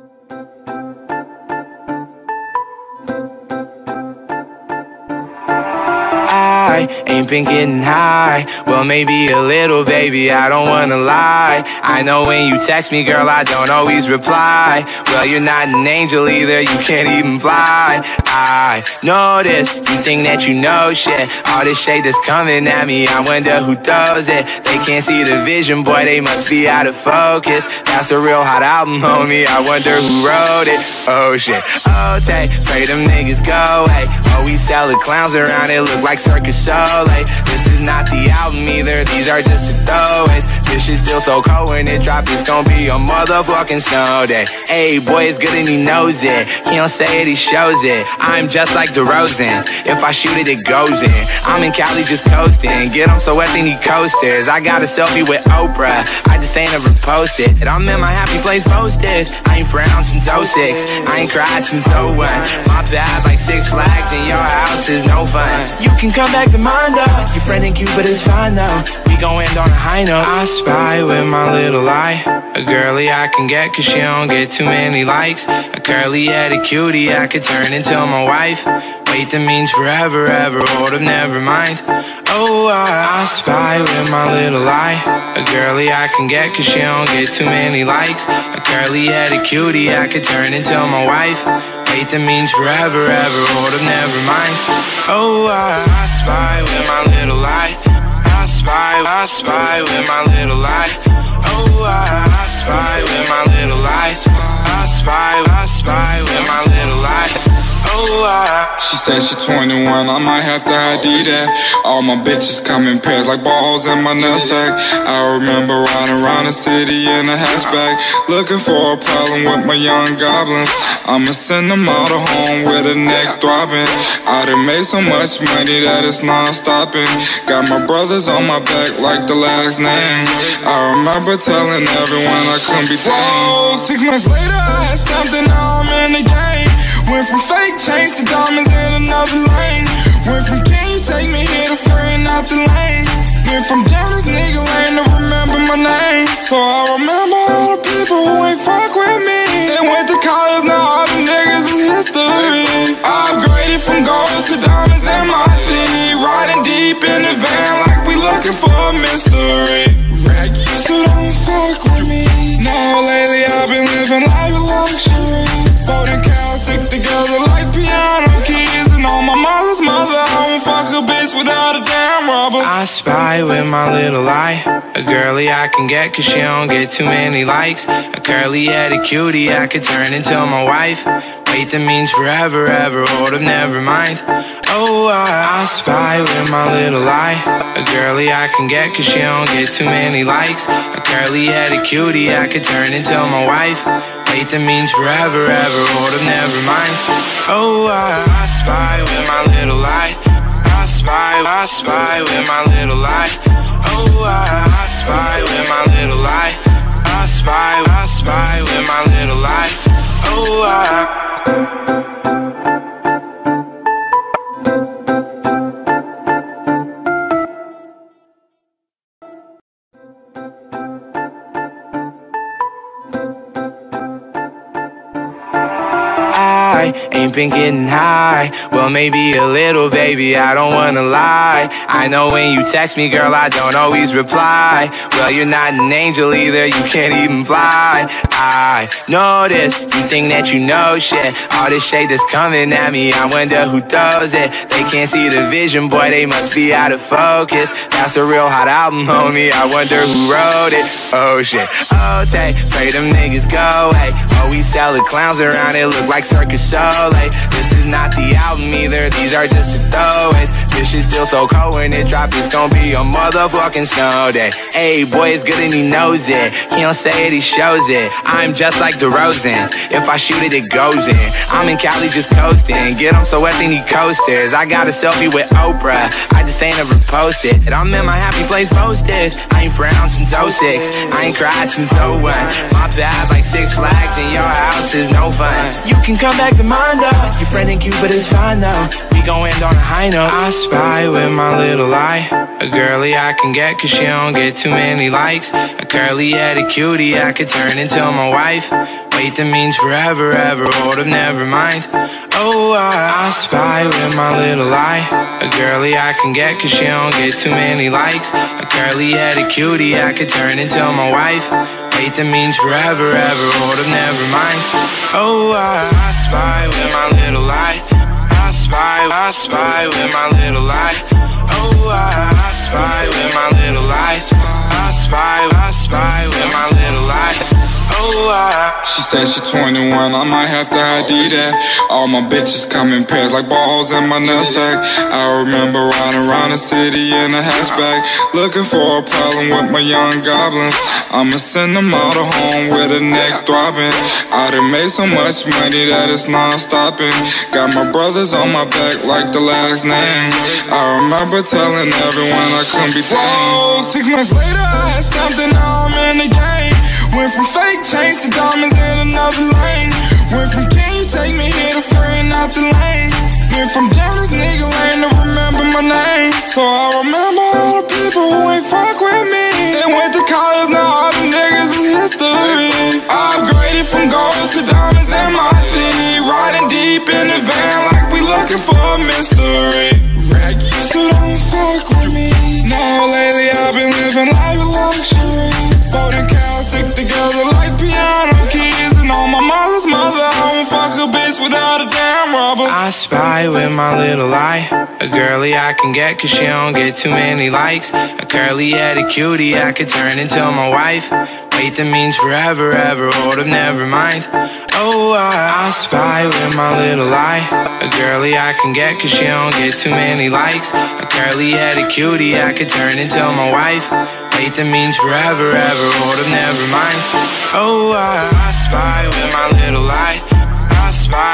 I ain't been getting high. Well, maybe a little, baby, I don't wanna lie. I know when you text me, girl, I don't always reply. Well, you're not an angel either, you can't even fly. I know this, you think that you know shit. All this shade that's coming at me, I wonder who does it. They can't see the vision, boy, they must be out of focus. That's a real hot album, homie, I wonder who wrote it. Oh shit, oh take, pray them niggas go away. Oh, we sell the clowns around, it look like Circus Soleil. This is not the album either, these are just the throwaways. This shit's still so cold when it drop, it's gon' be a motherfucking snow day. Ayy, boy, it's good and he knows it. He don't say it, he shows it. I'm just like DeRozan, if I shoot it, it goes in. I'm in Cali just coasting, get him so wet then he coasters. I got a selfie with Oprah, I just ain't ever posted. I'm in my happy place posted, I ain't frowned since 06, I ain't cried since 01. My bad like Six Flags and your house is no fun. You can come back to mine though, your friend ain't cute but it's fine though. We gon' end on a high note. I spy with my little eye, a girly I can get cause she don't get too many likes. A curly-headed cutie I could turn into my wife. Wait, that means forever, ever, hold up, never mind. Oh, I spy with my little eye, a girly I can get cause she don't get too many likes. A curly-headed cutie I could turn into my wife. Wait, that means forever, ever, hold up, never mind. Oh, I spy with my little eye, I spy with my little eye. Oh, I spy with my little eyes, I spy with my little eye. Oh, she said she 21, I might have to ID that. All my bitches come in pairs like balls in my nutsack. I remember riding around the city in a hatchback, looking for a problem with my young goblins. I'ma send them all to home with a neck throbbing. I done made so much money that it's non-stopping. Got my brothers on my back like the last name. I remember telling everyone I couldn't be tamed. Whoa, 6 months later I had something, now I'm in the game. Went from fake chains to diamonds in another lane. Went from can you take me here to scurrying out the lane. Went from down this nigga lane to remember my name. So I remember all the people who ain't fuck with me. They went to college, now all the niggas is history. I upgraded from gold to diamonds in my team. Riding deep in the van like we looking for a mystery. Rag used to don't fuck with me. Now lately I've been living life of luxury. Folding cows stick together like piano keys. And on my mother's mother, I won't fuck a bitch without a damn rubber. I spy with my little eye, a girly I can get cause she don't get too many likes. A curly-headed cutie I could turn into my wife. Wait, that means forever, ever, hold up, never mind. Oh, I spy with my little eye, a girly I can get cause she don't get too many likes. A curly-headed cutie I could turn into my wife. Wait, that means forever, ever, hold up, never mind. Oh, I spy with my little eye, I spy with my little eye. Oh, I spy with my little eye, I spy with my little eye. Oh, I ain't been getting high. Well, maybe a little, baby, I don't wanna lie. I know when you text me, girl, I don't always reply. Well, you're not an angel either, you can't even fly. I know this, you think that you know shit. All this shade that's coming at me, I wonder who does it. They can't see the vision, boy, they must be out of focus. That's a real hot album, homie, I wonder who wrote it. Oh shit, oh take, pray them niggas go away. Oh, we sell the clowns around, it look like Circus Soleil. This is not the album either, these are just the throwaways. This shit's still so cold when it drop, it's gon' be a motherfucking snow day. Ayy, boy, it's good and he knows it. He don't say it, he shows it. I'm just like DeRozan, if I shoot it, it goes in. I'm in Cali just coasting, get him so wet then he coasters. I got a selfie with Oprah, I just ain't ever posted. I'm in my happy place posted, I ain't frowned since 06, I ain't cried since 01. My bad like Six Flags and your house is no fun. You can come back to mine though, your friend ain't cute but it's fine though. We we gon' end on a high note. I spy with my little eye a girlie I can get cause she don't get too many likes. A curly-headed cutie I could turn into my wife. Wait, that means forever, ever, hold up, never mind. Oh, I spy with my little eye a girlie I can get cause she don't get too many likes. A curly-headed cutie I could turn into my wife. Wait, that means forever, ever, hold up, never mind. Oh, I spy with my little eye. I spy with my little eye. Oh, I spy with my little eye. I spy with my little eye. She said she 21, I might have to ID that. All my bitches come in pairs like balls in my nutsack. I remember riding around the city in a hatchback, looking for a problem with my young goblins. I'ma send them all to home with a neck throbbing. I done made so much money that it's non-stopping. Got my brothers on my back like the last name. I remember telling everyone I couldn't be tamed. Whoa, 6 months later I had stamped and now I'm in the game. Went from fake chains to diamonds in another lane. Went from can you take me here to screen out the lane. Went from down this nigga lane to remember my name. So I remember all the people who ain't fuck with me. They went to college, now all the niggas is history. I upgraded from gold to diamonds in my city. Riding deep in the van like we looking for a mystery. Raggy, so don't fuck with me. Now lately I've been living life with luxury. Boat and cows stick together like piano keys. And on my mother's mother, I won't fuck a bitch without a damn rubber. I spy with my little eye a girlie I can get cause she don't get too many likes. A curly-headed cutie I could turn into my wife. Wait, that means forever, ever, hold up, never mind. Oh, I spy with my little eye a girlie I can get cause she don't get too many likes. A curly-headed cutie I could turn into my wife. Wait, that means forever, ever, hold up, never mind. Oh, I spy with my little eye. I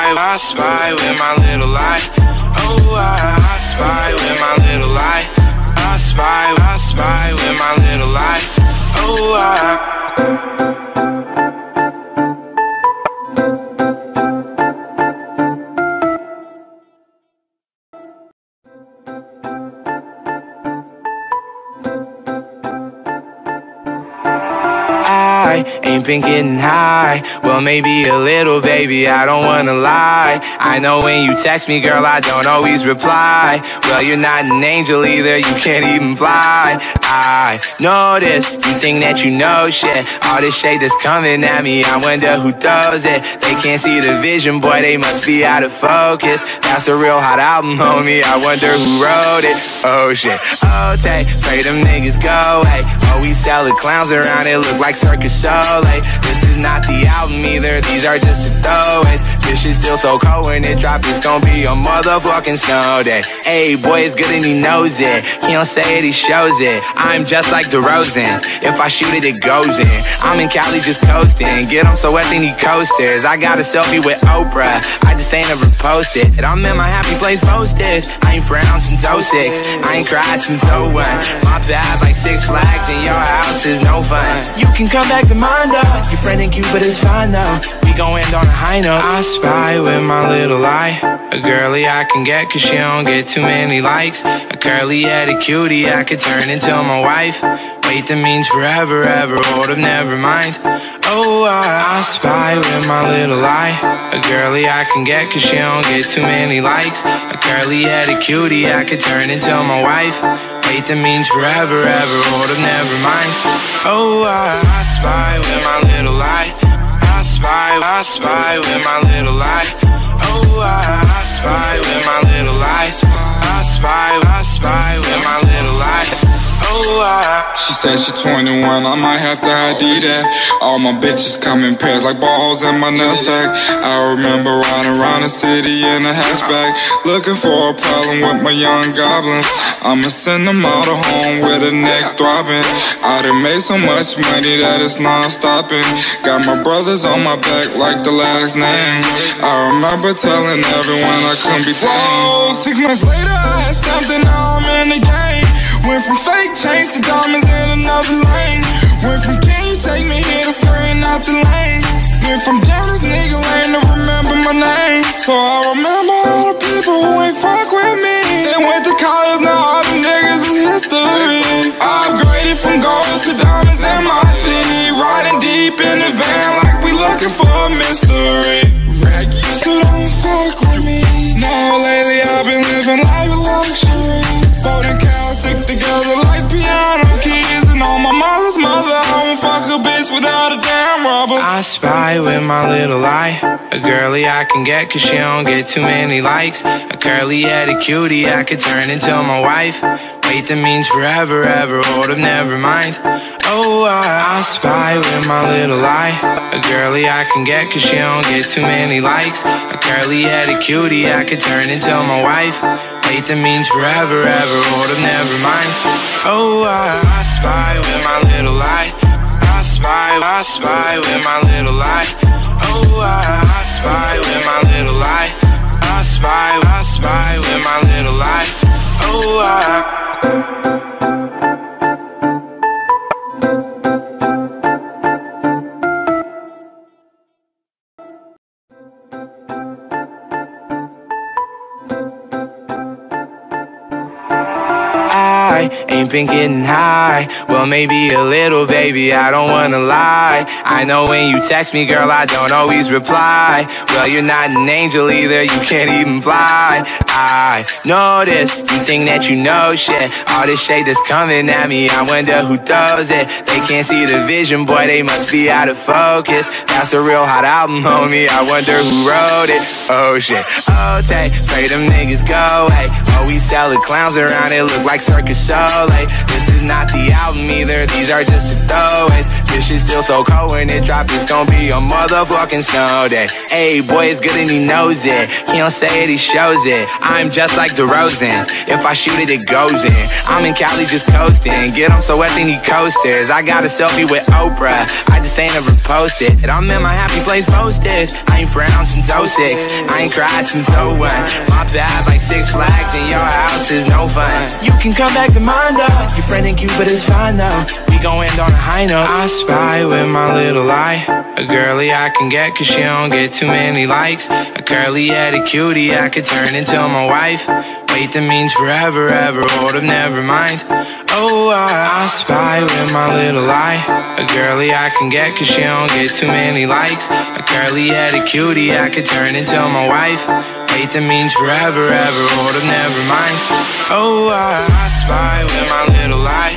spy with my little eye. Oh, I spy with my little eye. I spy with my little eye. Oh, I ain't been getting high. Well, maybe a little, baby, I don't wanna lie. I know when you text me, girl, I don't always reply. Well, you're not an angel either, you can't even fly. I know this, you think that you know shit. All this shade that's coming at me, I wonder who throws it. They can't see the vision, boy, they must be out of focus. That's a real hot album, homie, I wonder who wrote it. Oh shit, oh take, pray them niggas go away. Oh, we sell the clowns around, it look like Circus Soleil. This is not the album either, these are just the throwaways. This shit's still so cold when it drop, it's gonna be a motherfucking snow day. Hey, boy, it's good and he knows it. He don't say it, he shows it. I'm just like DeRozan, if I shoot it, it goes in. I'm in Cali just coasting, get him so wet they need coasters. I got a selfie with Oprah, I just ain't ever posted. I'm in my happy place posted, I ain't frowned since 06. I ain't cried since 01. My bad like Six Flags and your house is no fun. You can come back to mine though, your friend in Cuba is fine though. We gon' end on a high note. I spy with my little eye a girlie I can get cause she don't get too many likes. A curly-headed cutie I could turn into my wife. Wait, that means forever, ever, hold up, never mind. Oh, I spy with my little eye a girlie I can get cause she don't get too many likes. A curly-headed cutie I could turn into my wife. Wait, that means forever, ever, hold up, never mind. Oh, I spy with my little eye. I spy with my little eye. Oh, I spy with my little eye. I spy with my little eye. She said she 21, I might have to ID that. All my bitches come in pairs like balls in my nutsack. I remember riding around the city in a hatchback, looking for a problem with my young goblins. I'ma send them all to home with a neck throbbing. I done made so much money that it's non-stopping. Got my brothers on my back like the last name. I remember telling everyone I couldn't be tamed. Whoa, 6 months later I had stamped and now I'm in the game. Went from fake chains to diamonds in another lane. Went from can you take me here to screen out the lane. Went from down this nigga lane to remember my name. So I remember all the people who ain't fuck with went to college, now all them niggas is history. I upgraded from gold to diamonds in my teeth. Riding deep in the van like we looking for a mystery. So don't fuck with me. Now lately I've been living life of luxury. Folding cows stick together like piano keys. And on my mother's mother, I won't fuck a bitch without a damn rubber. I spy with my little eye, a girly I can get cause she don't get too many likes. A curly-headed cutie I could turn into my wife. Wait, that means forever, ever, hold up, never mind. Oh, I spy with my little eye, a girly I can get cause she don't get too many likes. A curly-headed cutie I could turn into my wife. Wait, that means forever, ever, hold up, never mind. Oh, I spy with my little eye. I spy with my little eye. Oh, I spy with my little eye. I spy with my little eye. Oh, I ain't been getting high. Well, maybe a little, baby, I don't wanna lie. I know when you text me, girl, I don't always reply. Well, you're not an angel either, you can't even fly. I know this, you think that you know shit. All this shade that's coming at me, I wonder who does it. They can't see the vision, boy, they must be out of focus. That's a real hot album, homie, I wonder who wrote it. Oh shit, oh take, pray them niggas go away. Oh, we sell the clowns around, it look like Circus Soleil. This is not the album either, these are just the throwaways. This shit's still so cold when it drops, it's gonna be a motherfucking snow day. Hey, boy, it's good and he knows it. He don't say it, he shows it. I'm just like DeRozan, if I shoot it, it goes in. I'm in Cali just coasting, get him so wet they need coasters. I got a selfie with Oprah, I just ain't ever posted. I'm in my happy place posted, I ain't frowned since 06, I ain't cried since 01. My bad like Six Flags and your house is no fun. You can come back to mine though, your friend ain't cute but it's fine though. We gon' end on a high note. I spy with my little eye, a girly I can get cause she don't get too many likes. A curly-headed cutie I could turn into my wife. Wait, that means forever, ever, hold up, never mind. Oh, I spy with my little eye, a girly I can get cause she don't get too many likes. A curly-headed cutie I could turn into my wife. Wait, that means forever, ever, hold up, never mind. Oh, I spy with my little eye.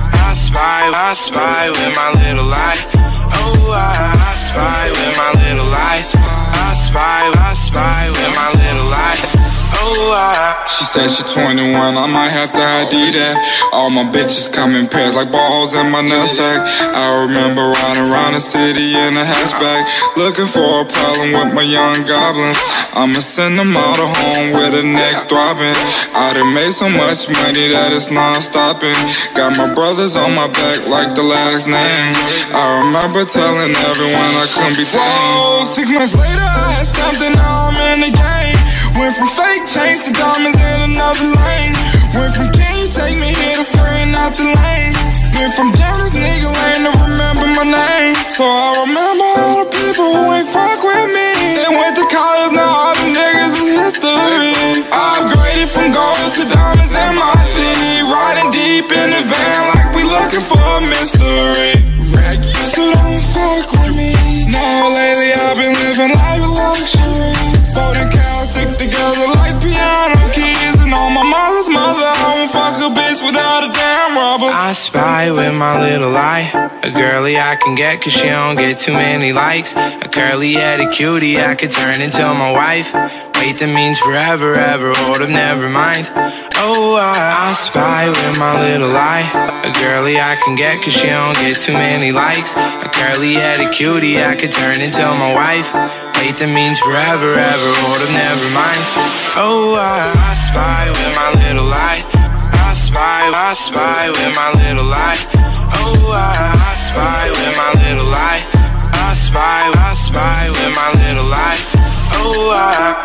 I spy with my little eye. Oh, I spy with my little eye. I spy with my little eye. She said she 21, I might have to ID that. All my bitches come in pairs like balls in my nutsack. I remember riding around the city in a hatchback, looking for a problem with my young goblins. I'ma send them all to home with a neck throbbing. I done made so much money that it's non-stopping. Got my brothers on my back like the last name. I remember telling everyone I couldn't be tamed. Whoa, 6 months later I had stamped and now I'm in the game. Went from fake chains to diamonds in another lane. Went from can you take me here to screen out the lane. Went from down this nigga lane to remember my name. So I remember all the people who ain't fuck with me. They went to college, now all them niggas is history. I upgraded from gold to diamonds in my teeth. Riding deep in the van like we looking for a mystery. So don't fuck with me. Now lately I've been living life of luxury. Folding cows stick together like piano keys. And on my mother's mother, I won't fuck a bitch without a damn rubber. I spy with my little eye, a girly I can get cause she don't get too many likes. A curly-headed cutie I could turn into my wife. Wait, that means forever, ever, hold up, never mind. Oh, I spy with my little eye, a girly I can get cause she don't get too many likes. A curly-headed cutie I could turn into my wife. Wait, that means forever, ever, hold up, never mind. Oh, I spy with my little eye. I spy with my little eye. Oh, I spy with my little eye. I spy with my little eye. Oh, I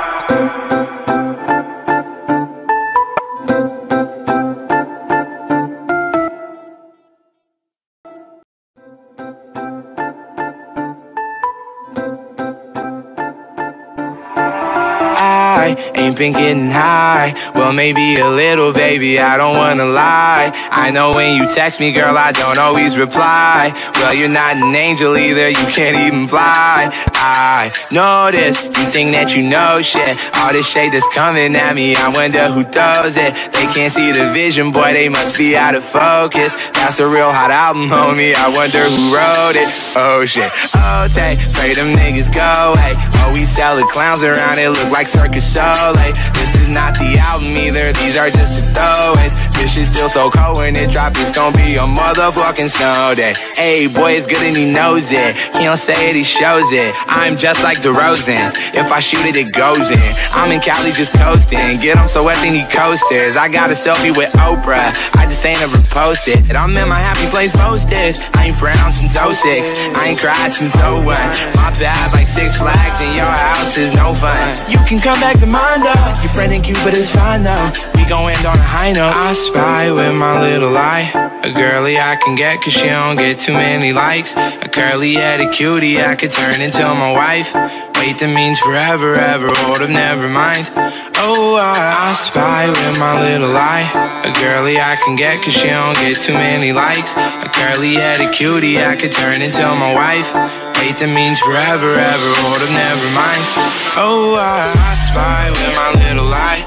I ain't been getting high. Well, maybe a little, baby, I don't wanna lie. I know when you text me, girl, I don't always reply. Well, you're not an angel either, you can't even fly. I know this, you think that you know shit. All this shade that's coming at me, I wonder who throws it. They can't see the vision, boy, they must be out of focus. That's a real hot album, homie, I wonder who wrote it. Oh shit, oh take, pray them niggas go away. Oh, we sell the clowns around, it look like Circus Soleil. This is not the album either, these are just the throwaways. This shit's still so cold when it drop, it's gon' be a motherfucking snow day. Hey, boy, it's good and he knows it. He don't say it, he shows it. I'm just like DeRozan, if I shoot it, it goes in. I'm in Cali just coasting, get him so wet they need coasters. I got a selfie with Oprah, I just ain't ever posted. And I'm in my happy place posted. I ain't frowned since 06, I ain't cried since 01. My bad like Six Flags and your house is no fun. You can come back to mine though, your friend ain't cute but it's fine though. We gon' end on a high note. I spy with my little eye, a girly I can get cause she don't get too many likes. A curly-headed cutie I could turn into my wife. Wait, that means forever, ever, hold up, never mind. Oh, I spy with my little eye, a girly I can get cause she don't get too many likes. A curly-headed cutie I could turn into my wife. Wait, that means forever, ever, hold up, never mind. Oh, I spy with my little eye,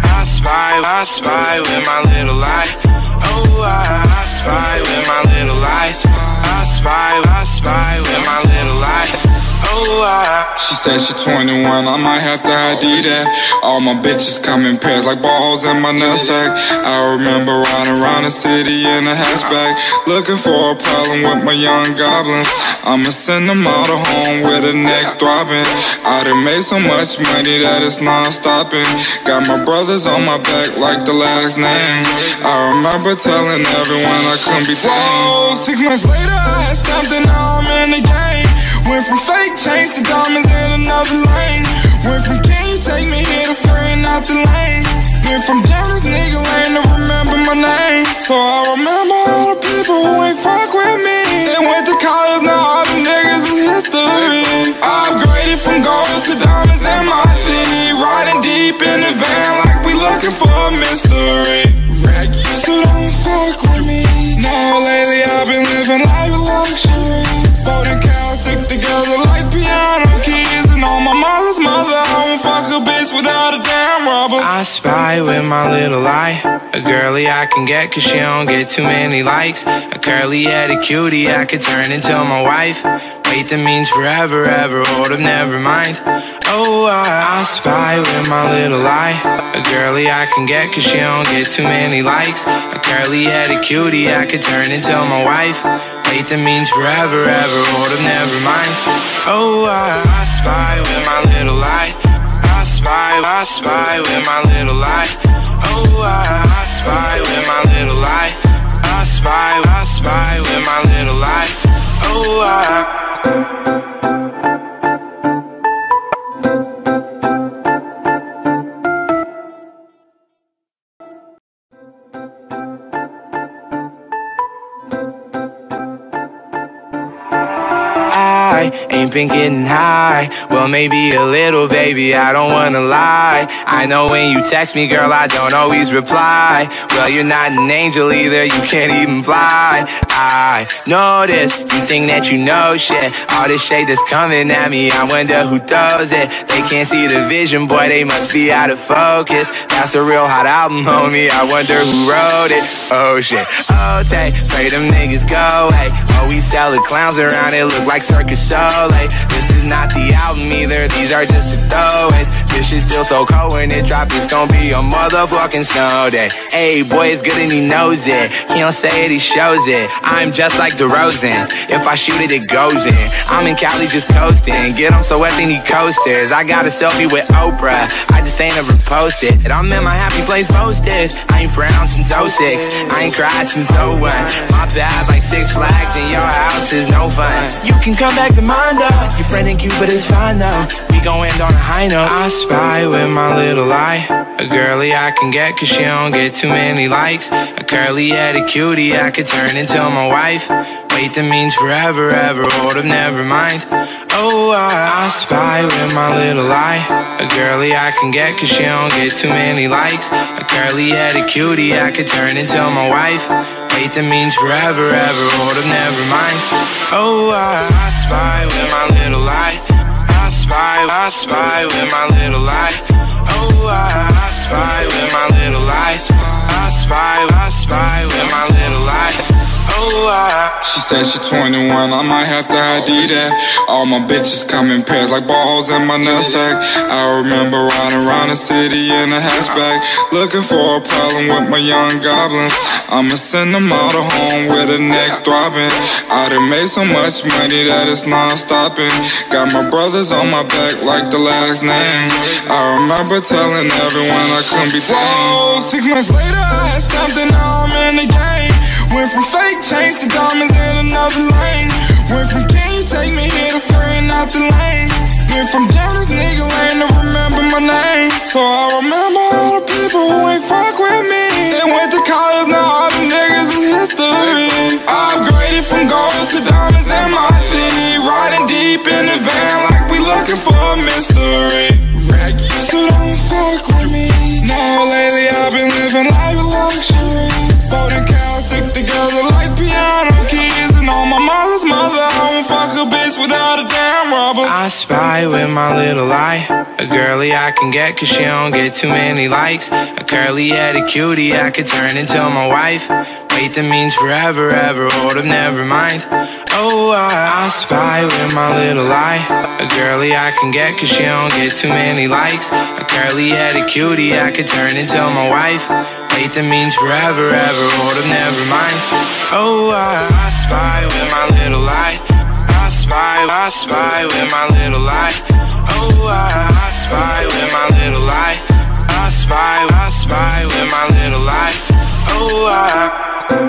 I spy with my little eye. Oh, I spy with my little eyes. I spy with my little eye. She said she 21, I might have to ID that. All my bitches come in pairs like balls in my nutsack. I remember riding around the city in a hatchback, looking for a problem with my young goblins. I'ma send them all to home with a neck throbbing. I done made so much money that it's non-stopping. Got my brothers on my back like the last name. I remember telling everyone I couldn't be tamed. 6 months later I had something, now I'm in the game. Went from fake chains to diamonds in another lane. Went from can you take me here to screen out the lane. Went from down this nigga lane to remember my name. So I remember all the people who ain't fuck with me. They went to college, now all the niggas is history. I upgraded from gold to diamonds in my team. Riding deep in the van like we looking for a mystery. Raggy, so don't fuck with me. Now lately I've been living life of luxury. Folding cows stick together like piano keys. And on my mother's mother, I won't fuck a bitch without a damn rubber. I spy with my little eye, a girly I can get cause she don't get too many likes. A curly-headed cutie I could turn into my wife. Wait, that means forever, ever, hold up, never mind. Oh, I spy with my little eye, a girly I can get cause she don't get too many likes. A curly-headed cutie I could turn into my wife. Wait, that means forever, ever, hold up, never mind. Oh, I spy with my little eye, I spy with my little eye. Oh, I spy with my little eye, I spy with my little eye. Oh, I ain't been getting high. Well, maybe a little, baby, I don't wanna lie. I know when you text me, girl, I don't always reply. Well, you're not an angel either, you can't even fly. I know this, you think that you know shit. All this shade that's coming at me, I wonder who throws it. They can't see the vision, boy, they must be out of focus. That's a real hot album, homie, I wonder who wrote it. Oh shit, oh take, pray them niggas go away. Oh, we sell the clowns around, it look like Circus Soleil. This is not the album either, these are just the throwaways. This shit's still so cold when it drop, it's gon' be a motherfucking snow day. Hey, boy, it's good and he knows it. He don't say it, he shows it. I'm just like DeRozan, if I shoot it, it goes in. I'm in Cali just coasting, get him so wet they need coasters. I got a selfie with Oprah, I just ain't ever posted. I'm in my happy place posted. I ain't frowned since 06, I ain't cried since 01. My bad like Six Flags and your house is no fun. You can come back to mine though, your friend ain't cute but it's fine though. We gon' end on a high note. I spy with my little eye a girlie I can get, cause she don't get too many likes. A curly-headed cutie I could turn into my wife. Wait, that means forever, ever, hold up, never mind. Oh, I spy with my little eye a girlie I can get, cause she don't get too many likes. A curly-headed cutie I could turn into my wife. Wait, that means forever, ever, hold up, never mind. Oh, I spy with my little eye. I spy with my little eye. Oh, I spy with my little eye. I spy with my little eye. She said she 21, I might have to ID that. All my bitches come in pairs like balls in my nutsack. I remember riding around the city in a hatchback, looking for a problem with my young goblins. I'ma send them all to home with a neck throbbing. I done made so much money that it's non-stopping. Got my brothers on my back like the last name. I remember telling everyone I couldn't be tamed. Whoa, 6 months later I had stamped and now I'm in the game. Went from fake chains to diamonds in another lane. Went from can you take me here to screen out the lane. Went from down this nigga lane to remember my name. So I remember all the people who ain't fuck with me. They went to college, now all the niggas is history. I upgraded from gold to diamonds in my city. Riding deep in the van like we looking for a mystery. Rag used to don't fuck with me. Now lately I've been living life with luxury. Boat and cows stick together like piano keys. And on my mother's mother, I won't fuck a bitch without a damn rubber. I spy with my little eye a girlie I can get, cause she don't get too many likes. A curly-headed cutie I could turn into my wife. Wait, that means forever, ever, hold up, never mind. Oh, I spy with my little eye a girlie I can get, cause she don't get too many likes. A curly-headed cutie I could turn into my wife. Wait, that means forever, ever, hold up, never mind. Oh, I spy with my little eye. I spy with my little eye. Oh, I spy with my little eye. I spy with my little eye. Oh,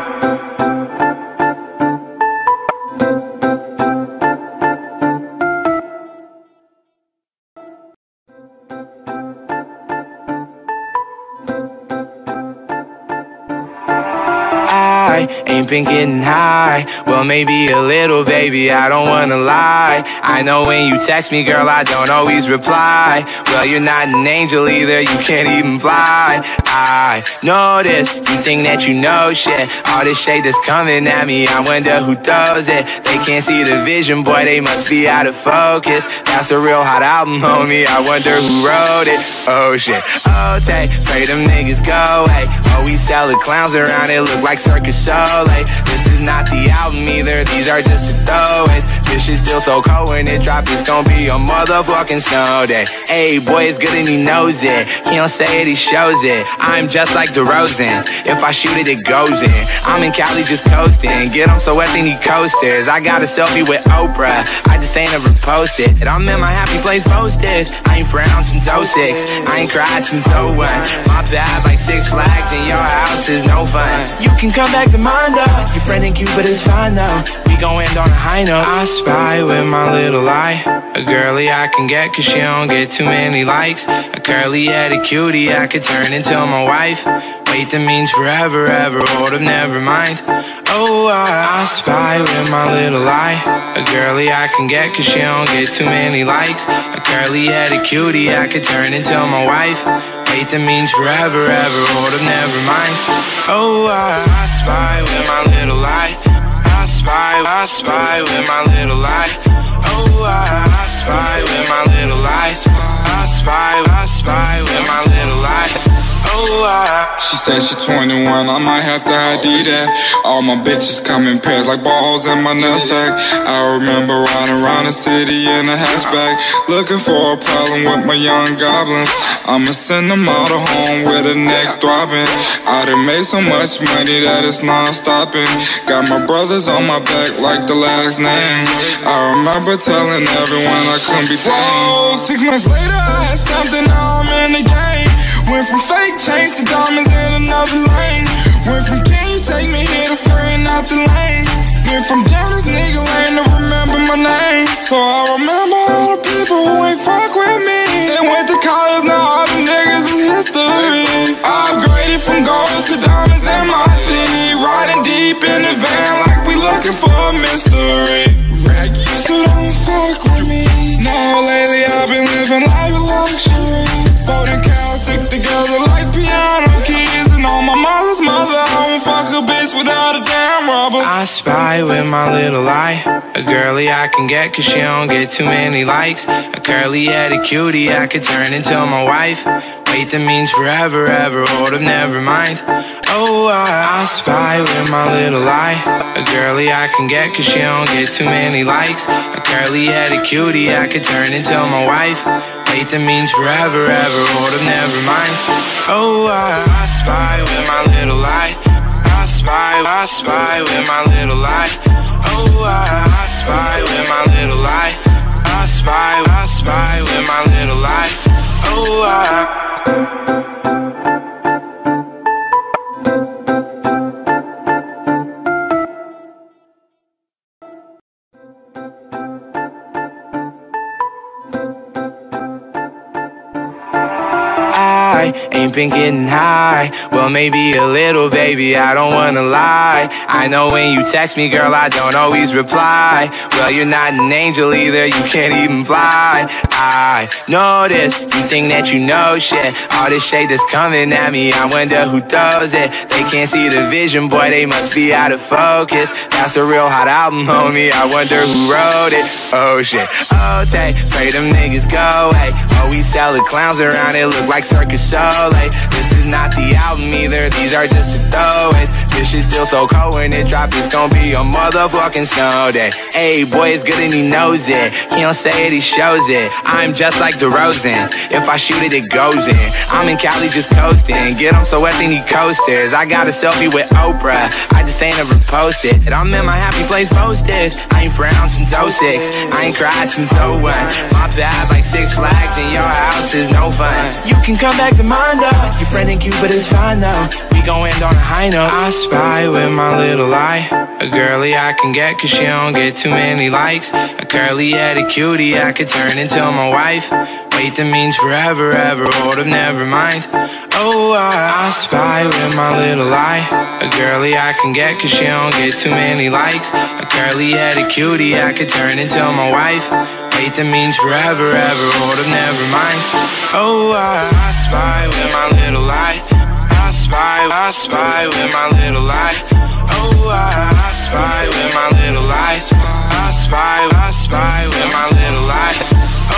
I ain't been getting high. Well, maybe a little, baby, I don't wanna lie. I know when you text me, girl, I don't always reply. Well, you're not an angel either, you can't even fly. I know this, you think that you know shit. All this shade that's coming at me, I wonder who throws it. They can't see the vision, boy, they must be out of focus. That's a real hot album, homie, I wonder who wrote it. Oh shit, oh take, pray them niggas go away. Oh, we sell the clowns around, it look like Circus Soleil. This is not the album either, these are just the throwaways. This shit's still so cold when it drop, it's gonna be a motherfucking snow day. Hey, boy, it's good and he knows it. He don't say it, he shows it. I'm just like DeRozan, if I shoot it, it goes in. I'm in Cali just coasting, get him so wet they need coasters. I got a selfie with Oprah, I just ain't ever posted. And I'm in my happy place posted. I ain't frowned since 06, I ain't cried since 01. My bad like Six Flags and your house is no fun. You can come back to mine though, your friend and Cupid is fine though. We gon' end on a high note. I spy with my little eye a girlie I can get, cause she don't get too many likes. A curly-headed cutie I could turn into my wife. Wait, that means forever, ever, hold up, never mind. Oh, I spy with my little eye a girlie I can get, cause she don't get too many likes. A curly-headed cutie I could turn into my wife. Wait, that means forever, ever, hold up, never mind. Oh, I spy with my little eye. I spy with my little eye. Oh, I spy with my little eye. I spy with my little eye. She said she 21, I might have to ID that. All my bitches come in pairs like balls in my nutsack. I remember riding around the city in a hatchback, looking for a problem with my young goblins. I'ma send them all to home with a neck throbbing. I done made so much money that it's non-stopping. Got my brothers on my back like the last name. I remember telling everyone I couldn't be tamed. Whoa, 6 months later I had stamped and now I'm in the game. Went from fake chains to diamonds in another lane. Went from can you take me here to screen out the lane. Went from down this nigga lane to remember my name. So I remember all the people who ain't fuck with looking for a mystery. Rag used to don't fuck with me. Now lately I've been living life with luxury. Folding cows stick together like piano keys. And on my mother's mother, I won't fuck a bitch without a damn rubber. I spy with my little eye a girlie I can get cause she don't get too many likes. A curly-headed cutie I could turn into my wife. Wait, that means forever, ever, hold up, never mind. Oh, I spy with my little eye a girlie I can get cause she don't get too many likes. A curly-headed cutie I could turn into my wife. Wait, that means forever, ever, hold up, never mind. Oh, I spy with my little eye. I spy with my little eye. Oh, I spy with my little eye. I spy with my little eye. Oh, I ain't been getting high. Well, maybe a little, baby, I don't wanna lie. I know when you text me, girl, I don't always reply. Well, you're not an angel either, you can't even fly. I know this, you think that you know shit. All this shade that's coming at me, I wonder who throws it. They can't see the vision, boy, they must be out of focus. That's a real hot album, homie, I wonder who wrote it. Oh shit, oh take, pray them niggas go away. Oh, we sell the clowns around, it look like Circus Soleil. This is not the album either, these are just the throwaways. This shit's still so cold when it drop, it's gonna be a motherfucking snow day. Hey, boy, it's good and he knows it. He don't say it, he shows it. I'm just like DeRozan, if I shoot it, it goes in. I'm in Cali just coasting, get him so wet they need coasters. I got a selfie with Oprah, I just ain't ever posted. I'm in my happy place posted, I ain't frowned since 06. I ain't cried since 01. My bad like Six Flags and your house is no fun. You can come back to mine though, your friend and Cupid is fine though. We gon' end on a high note. I spy with my little eye a girlie I can get cause she don't get too many likes. A curly-headed cutie I could turn into my wife. Wait, that means forever, ever, hold up, never mind. Oh, I spy with my little eye a girlie I can get cause she don't get too many likes. A curly-headed cutie I could turn into my wife. Wait, that means forever, ever, hold up, never mind. Oh, I spy with my little eye. I spy with my little eye. Oh, I spy with my little eye. I spy with my little eye.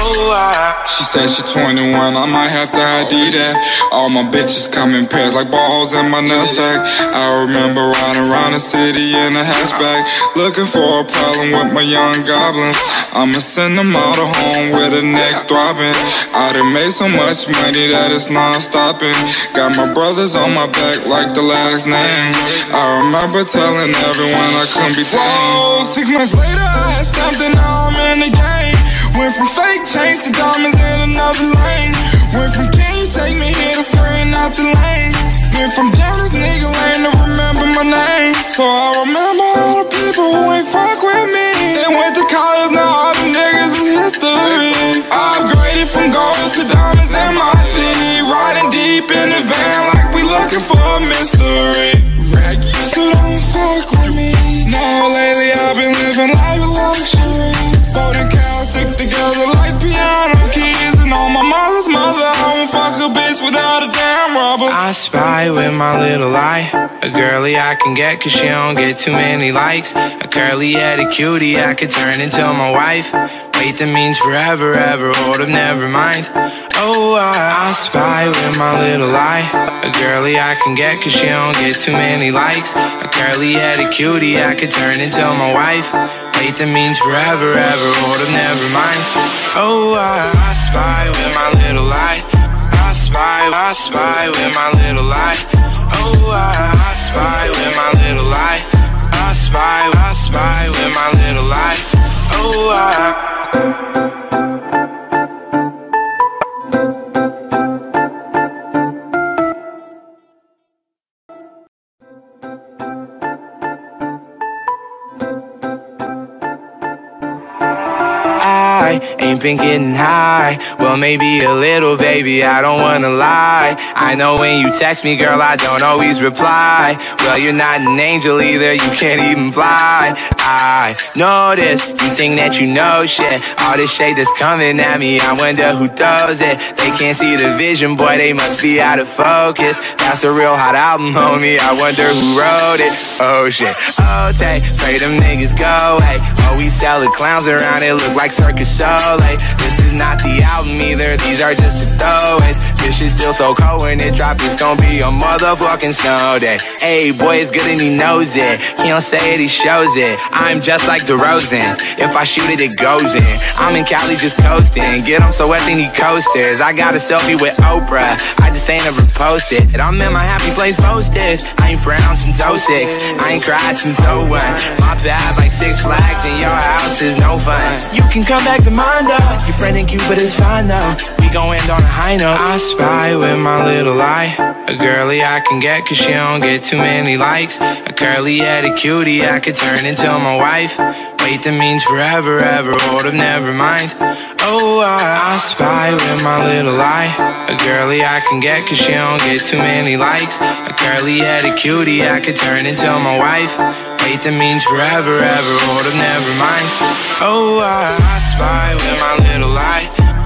She said she 21, I might have to ID that. All my bitches come in pairs like balls in my nutsack. I remember riding around the city in a hatchback, looking for a problem with my young goblins. I'ma send them all to home with a neck throbbing. I done made so much money that it's non-stopping. Got my brothers on my back like the last name. I remember telling everyone I couldn't be tamed. Whoa, 6 months later I had something, now I'm in the game. Went from fake chains to diamonds in another lane. Went from can you take me here to screen out the lane. Went from down this nigga lane to remember my name. So I remember all the people who ain't fuck with me. They went to college, now all the niggas is history. I upgraded from gold to diamonds in my city. Riding deep in the van like we looking for a mystery. Rag used to don't fuck with me. Now lately I've been living life with luxury. Folding cows stick together like piano keys. And on my mother's mother, I won't fuck a bitch without a damn rubber. I spy with my little eye a girlie I can get cause she don't get too many likes. A curly-headed cutie I could turn into my wife. Wait, that means forever, ever, hold up, never mind. Oh, I spy with my little eye a girlie I can get cause she don't get too many likes. A curly-headed cutie I could turn into my wife. Wait, that means forever, ever, hold up, never mind. Oh, I spy with my little eye. I spy with my little eye. Oh, I spy with my little eye. I spy with my little eye. Oh, I ain't ain't been getting high. Well, maybe a little, baby, I don't wanna lie. I know when you text me, girl, I don't always reply. Well, you're not an angel either, you can't even fly. I know this, you think that you know shit. All this shade that's coming at me, I wonder who throws it. They can't see the vision, boy, they must be out of focus. That's a real hot album, homie, I wonder who wrote it. Oh shit, oh take, pray them niggas go away. Oh, we sell the clowns around, it look like Circus Soleil. This is not the album either, these are just the throwaways. This shit's still so cold when it drop, it's gonna be a motherfucking snow day. Hey, boy, it's good and he knows it. He don't say it, he shows it. I'm just like DeRozan, if I shoot it, it goes in. I'm in Cali just coasting, get him so wet they need coasters. I got a selfie with Oprah, I just ain't ever posted. I'm in my happy place posted, I ain't frowned since 06, I ain't cried since 01. My bad like Six Flags and your house is no fun. You can come back to mine though, your friend and Cupid is fine though. We gon' end on a high note. I spy with my little eye, a girly I can get cause she don't get too many likes. A curly-headed cutie I could turn into my wife. Wait, that means forever, ever, hold up, never mind. Oh, I spy with my little eye, a girly I can get cause she don't get too many likes. A curly-headed cutie I could turn into my wife. Wait, that means forever, ever, hold up, never mind. Oh, I spy with my little eye,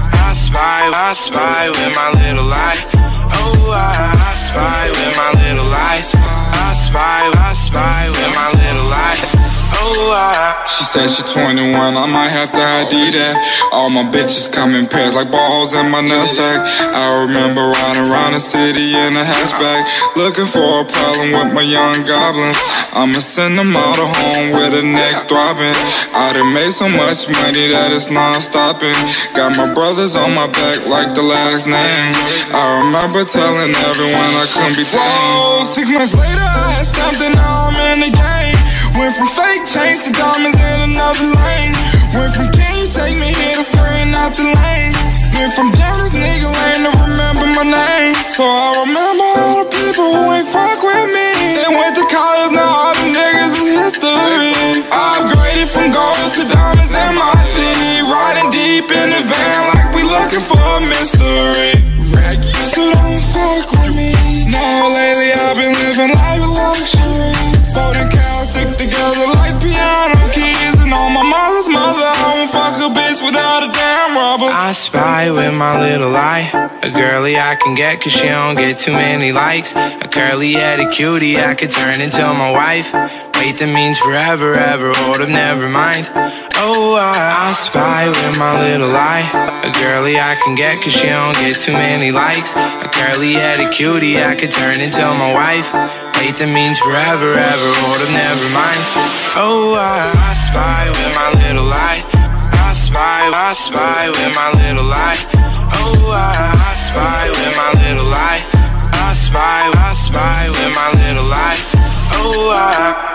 I spy with my little eye. Oh, I spy with my little eyes. I spy with my little eye. She said she 21, I might have to ID that. All my bitches come in pairs like balls in my nutsack. I remember riding around the city in a hatchback, looking for a problem with my young goblins. I'ma send them all to home with a neck throbbing. I done made so much money that it's non-stopping. Got my brothers on my back like the last name. I remember telling everyone I couldn't be tamed. Whoa, 6 months later I had something, now I'm in the game. Went from fake chains to diamonds in another lane. Went from king, take me here to screen out the lane. Went from down this nigga lane to remember my name. So I remember all the people who ain't fuck with me. They went to college, now all the niggas is history. I upgraded from gold to diamonds in my city. Riding deep in the van like we looking for a mystery. Rag used to don't fuck with me. Now lately I've been living life with luxury. Folding cows stick together like piano keys. And on my mother's mother, I won't fuck a bitch without a damn rubber. I spy with my little eye, a girly I can get cause she don't get too many likes. A curly-headed cutie I could turn into my wife. Wait, that means forever, ever, hold up, never mind. Oh, I spy with my little eye, a girly I can get cause she don't get too many likes. A curly-headed cutie I could turn into my wife. Wait, that means forever, ever, hold up, never mind. Oh, I spy with my little eye, I spy with my little eye. Oh, I spy with my little eye, I spy with my little eye. Oh, I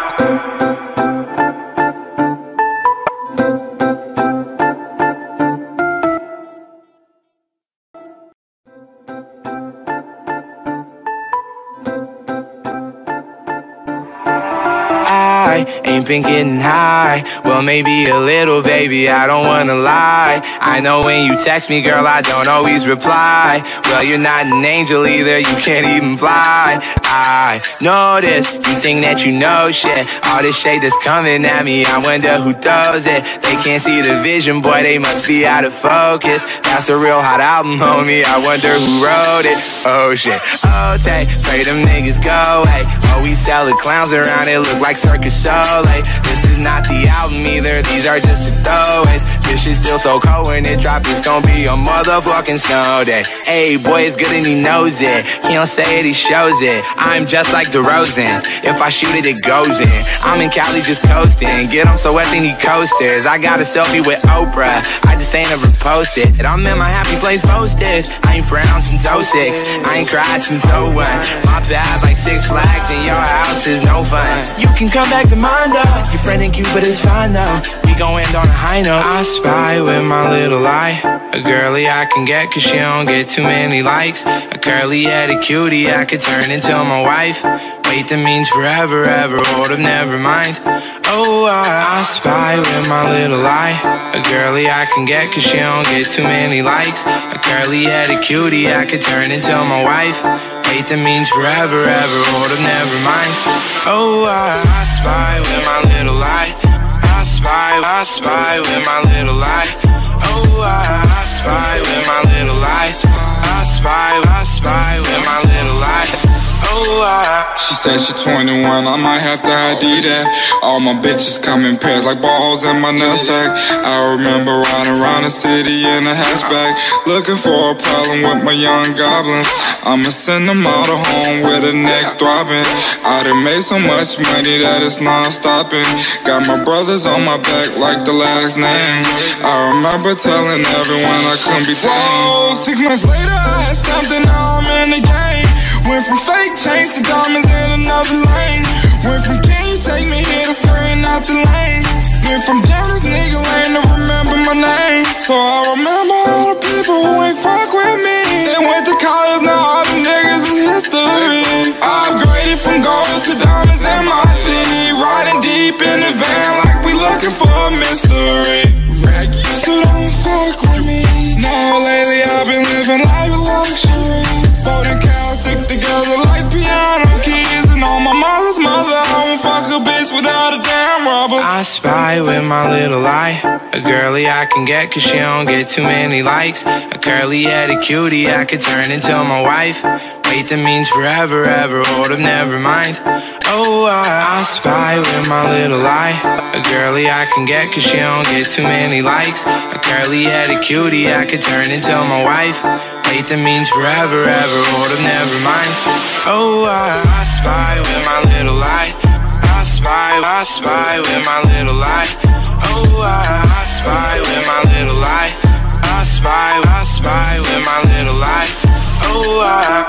ain't been getting high. Well, maybe a little, baby, I don't wanna lie. I know when you text me, girl, I don't always reply. Well, you're not an angel either, you can't even fly. I know this, you think that you know shit. All this shade that's coming at me, I wonder who throws it. They can't see the vision, boy, they must be out of focus. That's a real hot album, homie, I wonder who wrote it. Oh shit, oh take, pray them niggas go away. Oh, we sell the clowns around, it look like Circus Soleil. This is not the album either, these are just the throwaways. This shit's still so cold when it drop, it's gonna be a motherfucking snow day. Hey, boy, it's good and he knows it. He don't say it, he shows it. I'm just like DeRozan, if I shoot it, it goes in. I'm in Cali just coasting, get him so wet they need coasters. I got a selfie with Oprah, I just ain't ever posted. I'm in my happy place posted, I ain't frowned since 06, I ain't cried since 01. My bad like Six Flags and your house is no fun. You can come back to mine though, your friend and Cupid is fine though. We gon' end on a high note. I spy with my little eye a girlie I can get, cause she don't get too many likes. A curly-headed cutie I could turn into my wife. Wait, that means forever, ever, hold up, never mind. Oh, I spy with my little eye a girlie I can get, cause she don't get too many likes. A curly-headed cutie I could turn into my wife. Wait, that means forever, ever, hold up, never mind. Oh, I spy with my little eye. I spy with my little eye. Oh, I spy with my little eye. I spy with my little eye. She said she 21, I might have to ID that. All my bitches come in pairs like balls in my nutsack. I remember riding around the city in a hatchback, looking for a problem with my young goblins. I'ma send them all to home with a neck throbbing. I done made so much money that it's non-stopping. Got my brothers on my back like the last name. I remember telling everyone I couldn't be tamed. Whoa, 6 months later I had something, now I'm in the game. Went from fake chains to diamonds in another lane. Went from king, take me here to screen out the lane. Went from down this nigga lane to remember my name. So I remember all the people who ain't fuck with me. They went to college, now all the niggas is history. I upgraded from gold to diamonds in my city. Riding deep in the van like we looking for a mystery. Rag used to don't fuck with me. Now lately I've been living life with luxury. Boating cows stick together like piano keys. And on my mother's mother, I won't fuck a bitch without a damn rubber. I spy with my little eye a girlie I can get, cause she don't get too many likes. A curly-headed cutie I could turn into my wife. Wait, that means forever, ever, hold up, never mind. Oh, I spy with my little eye a girlie I can get, cause she don't get too many likes. A curly-headed cutie I could turn into my wife. Wait, that means forever, ever, hold up, never mind. Oh, I spy with my little eye. I spy with my little eye. Oh, I spy with my little eye. I spy with my little eye. Oh,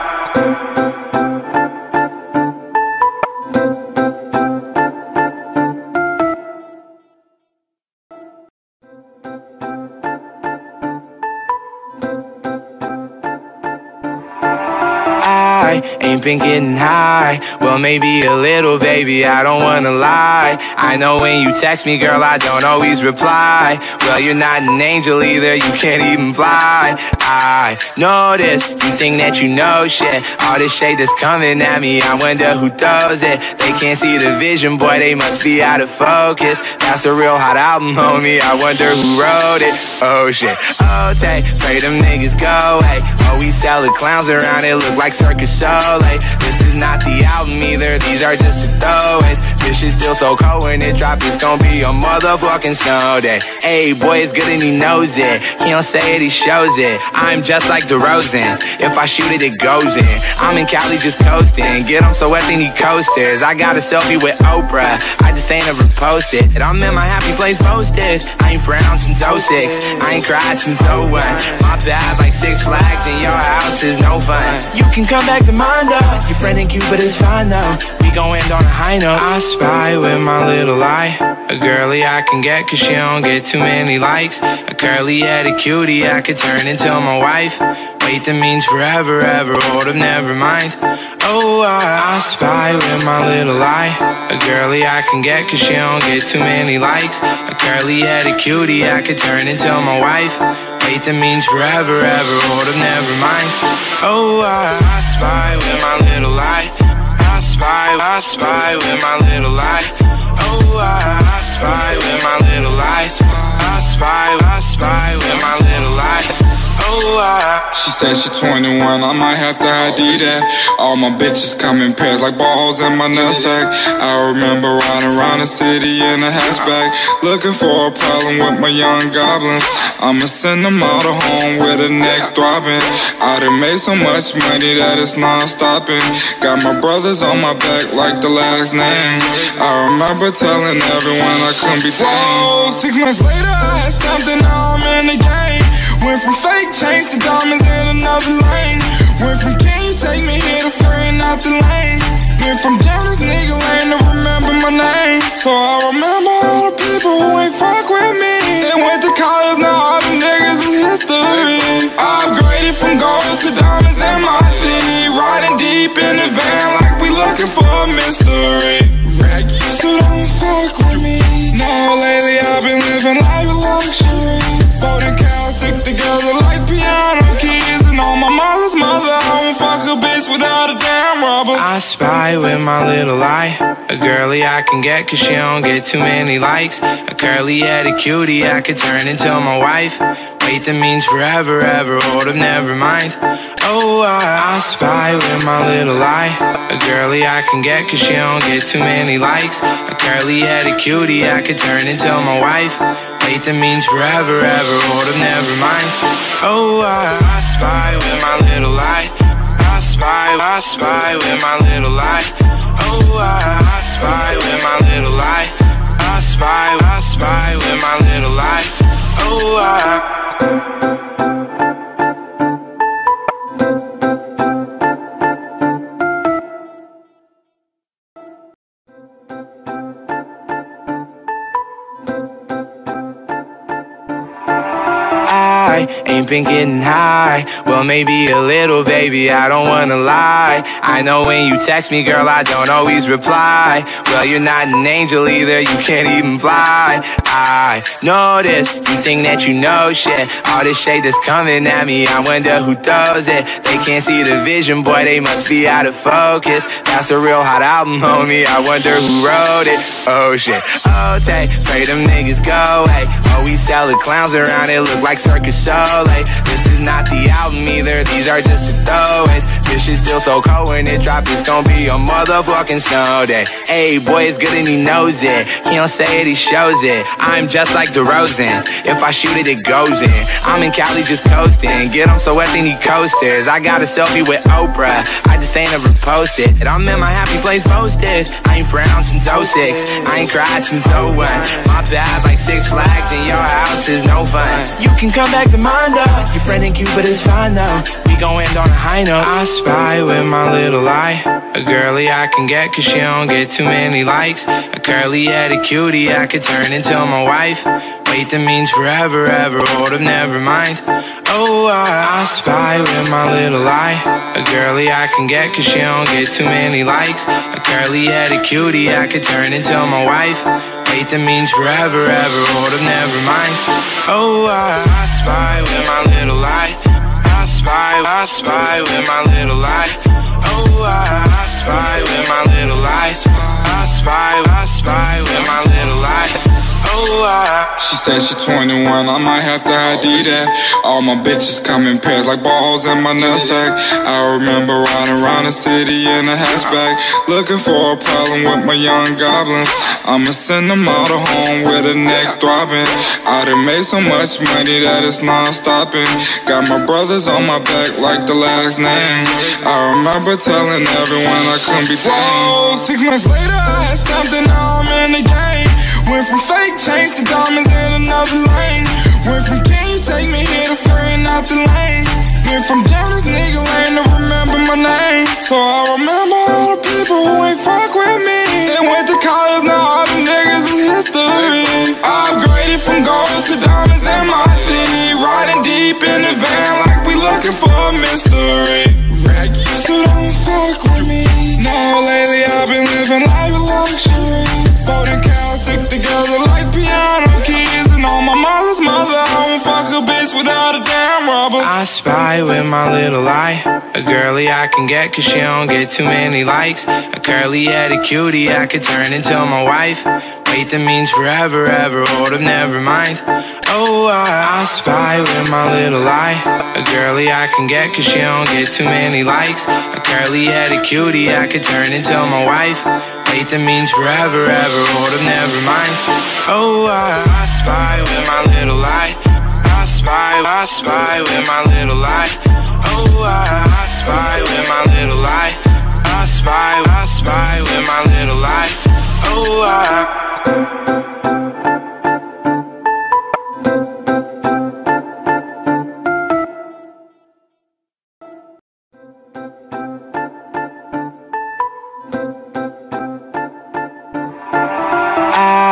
I ain't been getting high. Well, maybe a little, baby, I don't wanna lie. I know when you text me, girl, I don't always reply. Well, you're not an angel either, you can't even fly. I know this, you think that you know shit. All this shade that's coming at me, I wonder who throws it. They can't see the vision, boy, they must be out of focus. That's a real hot album, homie, I wonder who wrote it. Oh shit, oh take, pray them niggas go away. Oh, we sell the clowns around, it look like Circus Soleil. This is not the album either, these are just the throwaways. This shit's still so cold when it drop, it's gonna be a motherfucking snow day. Hey, boy, it's good and he knows it. He don't say it, he shows it. I'm just like DeRozan, if I shoot it, it goes in. I'm in Cali just coasting, get him so wet they need coasters. I got a selfie with Oprah, I just ain't ever posted. I'm in my happy place posted, I ain't frowned since 06, I ain't cried since 01. My bad like Six Flags and your house is no fun. You can come back to mine though, your friend in Cuba is fine though. We gon' end on a high note. I spy with my little eye a girlie I can get, cause she don't get too many likes. A curly-headed cutie I could turn into my wife. Wait, that means forever, ever, hold up, never mind. Oh, I spy with my little eye a girlie I can get, cause she don't get too many likes. A curly-headed cutie I could turn into my wife. Wait, that means forever, ever, hold up, never mind. Oh, I spy with my little eye. I spy with my little eye. Oh, I spy with my little eye. I spy with my little eye. She said she 21, I might have to ID that. All my bitches come in pairs like balls in my nutsack. I remember riding around the city in a hatchback, looking for a problem with my young goblins. I'ma send them all to home with a neck throbbing. I done made so much money that it's non-stopping. Got my brothers on my back like the last name. I remember telling everyone I couldn't be tamed. Whoa, 6 months later I had something, now I'm in the game. Went from fake chains to diamonds in another lane. Went from king, take me here to screen out the lane. Went from down this nigga lane to remember my name. So I remember all the people who ain't fuck with me. They went to college, now all the niggas is history. I upgraded from gold to diamonds in my team. Riding deep in the van like we looking for a mystery. Rag used to don't fuck with me. Now lately I've been living life with luxury. Folding cows stick together like piano keys. And on my mother's mother, I won't fuck a bitch without a damn rubber. I spy with my little eye a girlie I can get cause she don't get too many likes. A curly-headed cutie I could turn into my wife. Wait, that means forever, ever, hold up, never mind. Oh, I spy with my little eye a girlie I can get cause she don't get too many likes. A curly-headed cutie I could turn into my wife. Wait, that means forever, ever, hold up, never mind. Oh, I spy with my little eye. I spy with my little eye. Oh, I spy with my little eye. I spy with my little eye. Oh, I ain't been getting high. Well, maybe a little, baby, I don't wanna lie. I know when you text me, girl, I don't always reply. Well, you're not an angel either, you can't even fly. I know this, you think that you know shit. All this shade that's coming at me, I wonder who throws it. They can't see the vision, boy, they must be out of focus. That's a real hot album, homie, I wonder who wrote it. Oh shit, oh take, pray them niggas go away. Oh, we sell the clowns around, it look like Circus Soleil. This is not the album either, these are just the throwaways. This shit's still so cold when it drop, it's gonna be a motherfucking snow day. Hey, boy, it's good and he knows it. He don't say it, he shows it. I'm just like DeRozan, if I shoot it, it goes in. I'm in Cali just coasting, get him so wet then he coasters. I got a selfie with Oprah, I just ain't ever posted. I'm in my happy place posted, I ain't frowned since 06, I ain't cried since 01. My bad like Six Flags and your house is no fun. You can come back to mine though, your friend ain't cute but it's fine though. We gon' end on a high note. I spy with my little eye a girlie I can get cause she don't get too many likes. A curly-headed cutie I could turn into my wife. Wait, that means forever, ever, hold up, never mind. Oh, I spy with my little eye a girlie I can get cause she don't get too many likes. A curly-headed cutie I could turn into my wife. Wait, that means forever, ever, hold up, never mind. Oh, I spy with my little eye. I spy with my little eye. Oh, I spy with my little eye. I spy with my little eye. Oh, She said she 21, I might have to ID that. All my bitches come in pairs like balls in my nutsack. I remember riding around the city in a hatchback, looking for a problem with my young goblins. I'ma send them all to home with a neck throbbing. I done made so much money that it's non-stopping. Got my brothers on my back like the last name. I remember telling everyone I couldn't be tamed. Whoa, 6 months later I had something, now I'm in the game. Went from fake chains to diamonds in another lane. Went from king, take me here to screen out the lane. Went from down this nigga lane to remember my name. So I remember all the people who ain't fuck with me. They went to college, now all the niggas is history. I upgraded from gold to diamonds in my team. Riding deep in the van like we looking for a mystery. Rag used to don't fuck with me. Now lately I've been living life with luxury. Folding cows stick together like piano keys. And on my mother's mother, I won't fuck a bitch without a damn rubber. I spy with my little eye a girlie I can get cause she don't get too many likes. A curly-headed cutie I could turn into my wife. Wait, that means forever, ever, hold up, never mind. Oh, I spy with my little eye a girlie I can get cause she don't get too many likes. A curly-headed cutie I could turn into my wife. Wait, that means forever, ever, hold up, never mind. Oh, I spy with my little eye. I spy with my little eye. Oh, I spy with my little eye. I spy with my little eye. Oh, I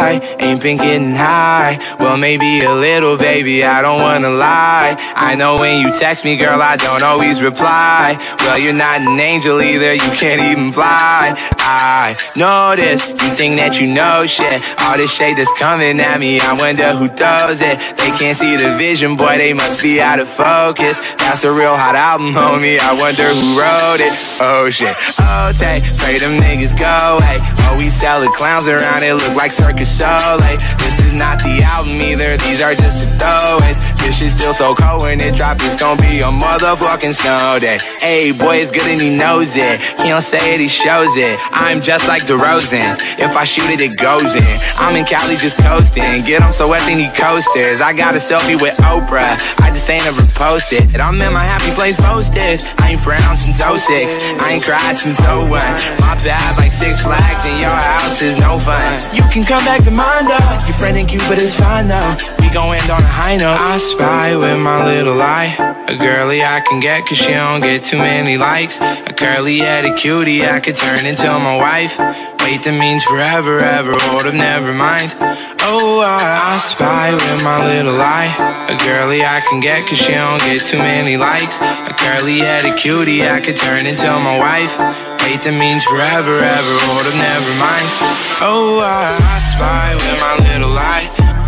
I ain't been getting high. Well, maybe a little, baby, I don't wanna lie. I know when you text me, girl, I don't always reply. Well, you're not an angel either, you can't even fly. I know this, you think that you know shit. All this shade that's coming at me, I wonder who throws it. They can't see the vision, boy, they must be out of focus. That's a real hot album, homie, I wonder who wrote it. Oh shit, oh take, pray them niggas go away. Oh, we sell the clowns around, it look like Circus Soleil. This is not the album either, these are just the throwaways. This shit's still so cold when it drop, it's gonna be a motherfucking snow day. Hey, boy, it's good and he knows it. He don't say it, he shows it. I'm just like DeRozan, if I shoot it, it goes in. I'm in Cali just coasting, get him so wet they need coasters. I got a selfie with Oprah, I just ain't ever posted. I'm in my happy place posted, I ain't frowned since 06, I ain't cried since 01. My bad like Six Flags and your house is no fun. You can come back to mine though, your friend and Cupid is fine though. We gon' end on a high note. I spy with my little eye a girlie I can get cause she don't get too many likes. A curly-headed cutie I could turn into my wife. Wait, that means forever, ever, hold up, never mind. Oh, I spy with my little eye a girlie I can get cause she don't get too many likes. A curly-headed cutie I could turn into my wife. Wait, that means forever, ever, hold up, never mind. Oh, I spy with my little eye.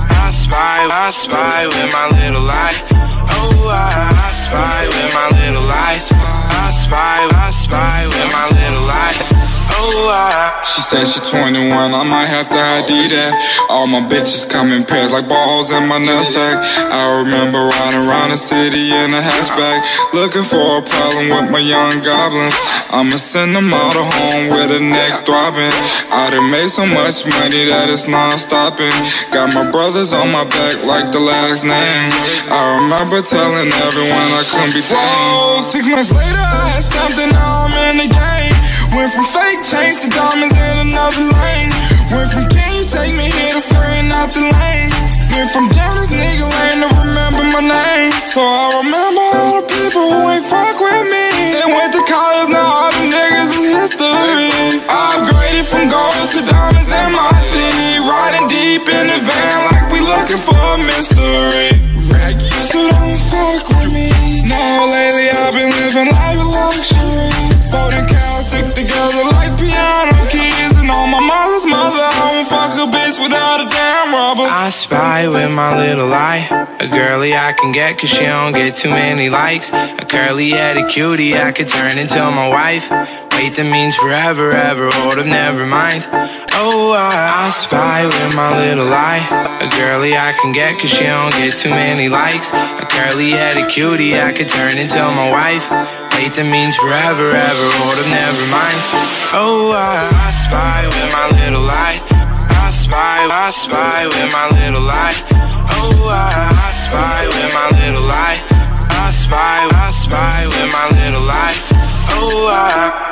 I spy with my little eye. Oh, I spy with my little eyes. I spy with my little eye. She said she 21, I might have to ID that. All my bitches come in pairs like balls in my nutsack. I remember riding around the city in a hatchback, looking for a problem with my young goblins. I'ma send them all to home with a neck throbbing. I done made so much money that it's non-stopping. Got my brothers on my back like the last name. I remember telling everyone I couldn't be tamed. Whoa, 6 months later I had something, now I'm in the game. Went from fake chains to diamonds in another lane. Went from king, take me here to screen out the lane. Went from down this nigga lane to remember my name. So I remember all the people who ain't fuck with me. They went to college, now all the niggas is history. I upgraded from gold to diamonds in my city. Riding deep in the van like we looking for a mystery. Rag used to don't fuck with me. Now lately I've been living life with luxury. Folding cows stick together like piano keys. And on my mother's mother, I won't fuck a bitch without a damn rubber. I spy with my little eye a girlie I can get cause she don't get too many likes. A curly-headed cutie I could turn into my wife. Wait, that means forever, ever, hold up, never mind. Oh, I spy with my little eye a girlie I can get cause she don't get too many likes. A curly-headed cutie I could turn into my wife. Wait, that means forever, ever, hold up, never mind. Oh, I spy with my little eye. I spy with my little eye. Oh, I spy with my little eye. I spy with my little eye. Oh,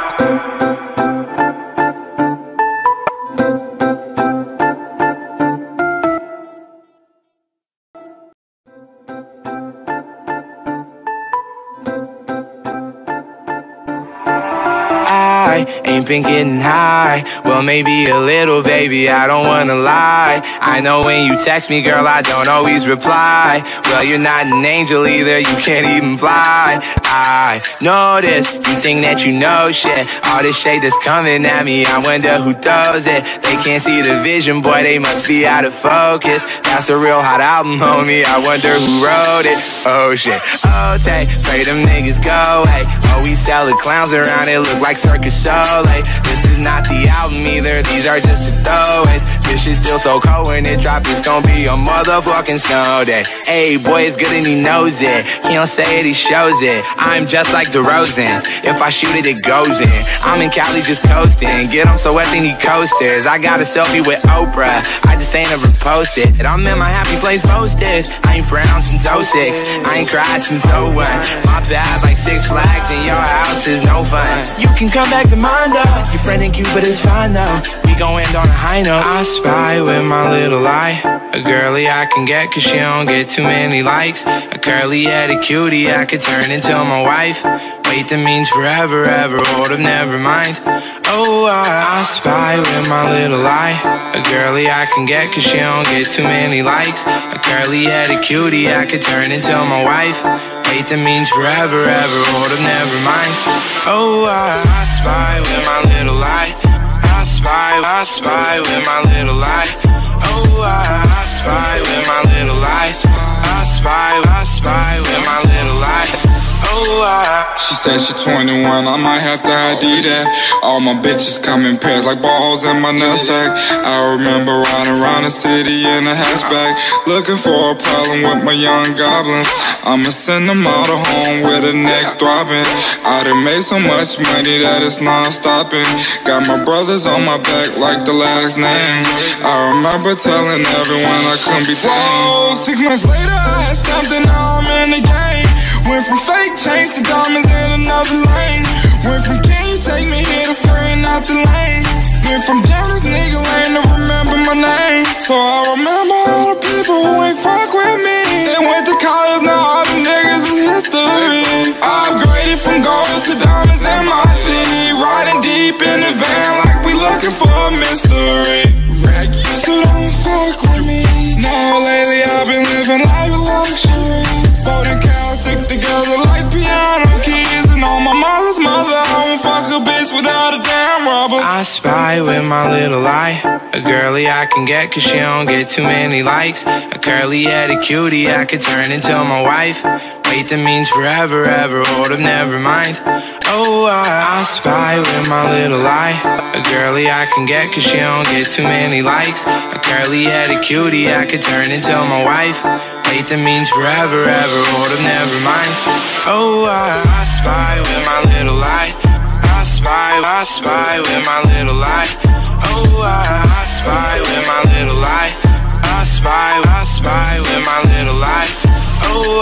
I ain't been getting high. Well, maybe a little, baby, I don't wanna lie. I know when you text me, girl, I don't always reply. Well, you're not an angel either, you can't even fly. I know this, you think that you know shit. All this shade that's coming at me, I wonder who throws it. They can't see the vision, boy, they must be out of focus. That's a real hot album, homie, I wonder who wrote it. Oh shit, oh take, pray them niggas go away. Oh, we sell the clowns around, it look like Circus Soleil. This is not the album either, these are just the throwaways. This shit's still so cold when it drop, it's gonna be a motherfucking snow day. Hey, boy, it's good and he knows it. He don't say it, he shows it. I'm just like DeRozan, if I shoot it, it goes in. I'm in Cali just coasting, get him so wet they need coasters. I got a selfie with Oprah, I just ain't ever posted. I'm in my happy place posted, I ain't frowned since 06, I ain't cried since 01. My bad like Six Flags and your house is no fun. You can come back to mine though, your friend and Cupid is fine though. We gon' end on a high note. I spy with my little eye a girlie I can get cause she don't get too many likes. A curly-headed cutie I could turn into my wife. Wait, that means forever, ever. Hold up, never mind. Oh, I spy with my little eye. A girlie I can get cause she don't get too many likes. A curly-headed cutie I could turn into my wife. Wait, that means forever, ever. Hold up, never mind. Oh, I spy with my little eye. I spy with my little eye. Oh, I spy with my little eyes. I spy with my little eye. She said she 21, I might have to ID that. All my bitches come in pairs like balls in my nutsack. I remember riding around the city in a hatchback, looking for a problem with my young goblins. I'ma send them all to home with a neck throbbing. I done made so much money that it's non-stopping. Got my brothers on my back like the last name. I remember telling everyone I couldn't be tamed. Whoa, 6 months later I had something, now I'm in the game. Went from fake chains to diamonds in another lane. Went from king, take me here to screen out the lane. Went from down this nigga lane to remember my name. So I remember all the people who ain't fuck with me. They went to college, now all the niggas is history. I upgraded from gold to diamonds in my city. Riding deep in the van like we looking for a mystery. Rag used to don't fuck with me. Now lately I've been living like a luxury. Boating cows stick together like piano keys. And on my mother's mother, I won't fuck a bitch without a damn rubber. I spy with my little eye. A girlie I can get cause she don't get too many likes. A curly-headed cutie I could turn into my wife. Wait, that means forever, ever. Hold up, never mind. Oh, I spy with my little eye. A girlie I can get cause she don't get too many likes. A curly-headed cutie I could turn into my wife. Wait, that means forever, ever. Hold up, never mind. Oh, I spy with my little eye. I spy with my little eye. Oh, I spy with my little eye. I spy with my little eye. Oh,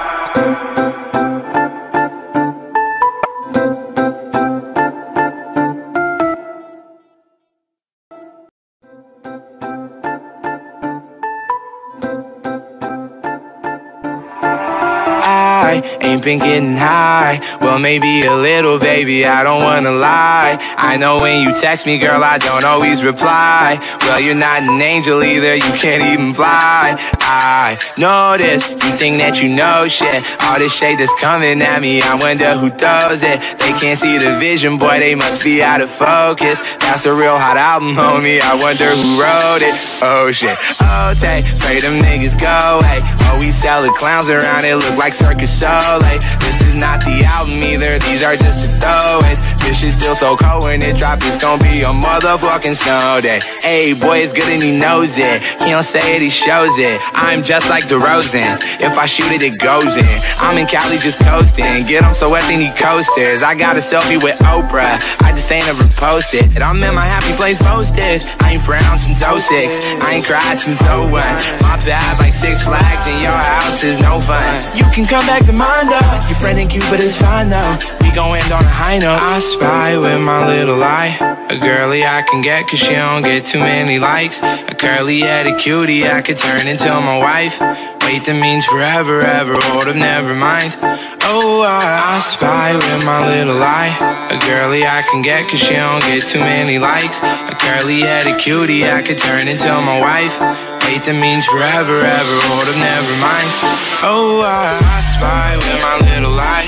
I ain't been getting high. Well, maybe a little, baby, I don't wanna lie. I know when you text me, girl, I don't always reply. Well, you're not an angel either, you can't even fly. I know this, you think that you know shit. All this shade that's coming at me, I wonder who throws it. They can't see the vision, boy, they must be out of focus. That's a real hot album, homie, I wonder who wrote it. Oh shit, oh take, pray them niggas go away. Oh, we sell the clowns around, it look like Circus Soleil. This is not the album either, these are just the throwaways. This shit's still so cold when it drop, it's gonna be a motherfucking snow day. Hey, boy, it's good and he knows it. He don't say it, he shows it. I'm just like DeRozan, if I shoot it, it goes in. I'm in Cali just coasting, get him so wet they need coasters. I got a selfie with Oprah, I just ain't ever posted. I'm in my happy place posted, I ain't frowned since 06, I ain't cried since 01. My bad like Six Flags and your house is no fun. You can come back to mine though, your friend and Cupid is fine though. We gon' end on a high note. I spy with my little eye. A girlie I can get cause she don't get too many likes. A curly-headed cutie I could turn into my wife. Wait, that means forever, ever. Hold up, never mind. Oh, I spy with my little eye. A girlie I can get cause she don't get too many likes. A curly-headed cutie I could turn into my wife. Wait, that means forever, ever. Hold up, never mind. Oh, I spy with my little eye.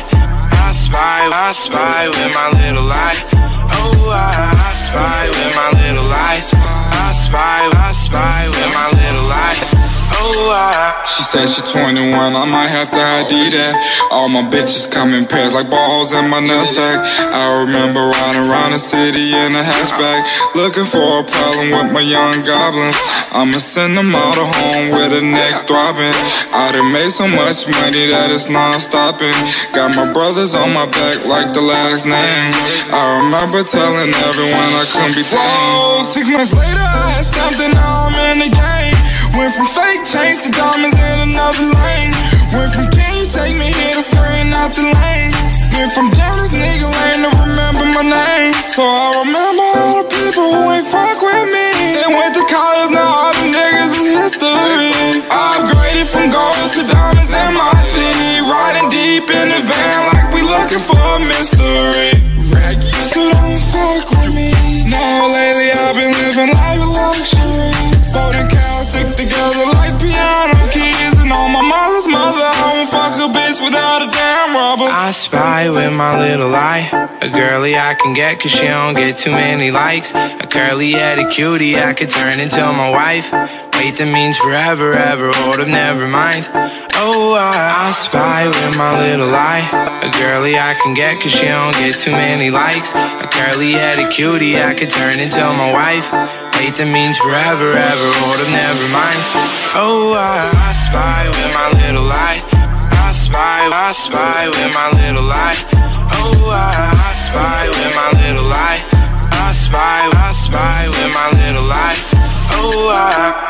I spy with my little eye. Oh, I spy with my little eyes. I spy with my little eye. She said she 21, I might have to ID that. All my bitches come in pairs like balls in my nutsack. I remember riding around the city in a hatchback, looking for a problem with my young goblins. I'ma send them all to home with a neck throbbing. I done made so much money that it's non-stopping. Got my brothers on my back like the last name. I remember telling everyone I couldn't be tamed. Whoa, 6 months later I had something, now I'm in the game. Went from fake chains to diamonds in another lane. Went from king, take me here to screen out the lane. Went from down this nigga lane to remember my name. So I remember all the people who ain't fuck with me. They went to college, now all the niggas is history. I upgraded from gold to diamonds in my city. Riding deep in the van like we look looking for a mystery. Raggy, so don't fuck with me. Now lately I've been living life with luxury. Boating cows stick together like piano keys. And on my mother's mother, I won't fuck a bitch without a damn rubber. I spy with my little eye a girly I can get cause she don't get too many likes. A curly-headed cutie I could turn into my wife. Wait, that means forever, ever, hold up, never mind. Oh, I spy with my little eye a girly I can get cause she don't get too many likes. A curly-headed cutie I could turn into my wife. Wait, that means forever, ever, hold up, never mind. Oh, I spy with my little eye. I spy with my little eye. Oh, I spy with my little eye. I spy with my little eye. Oh, I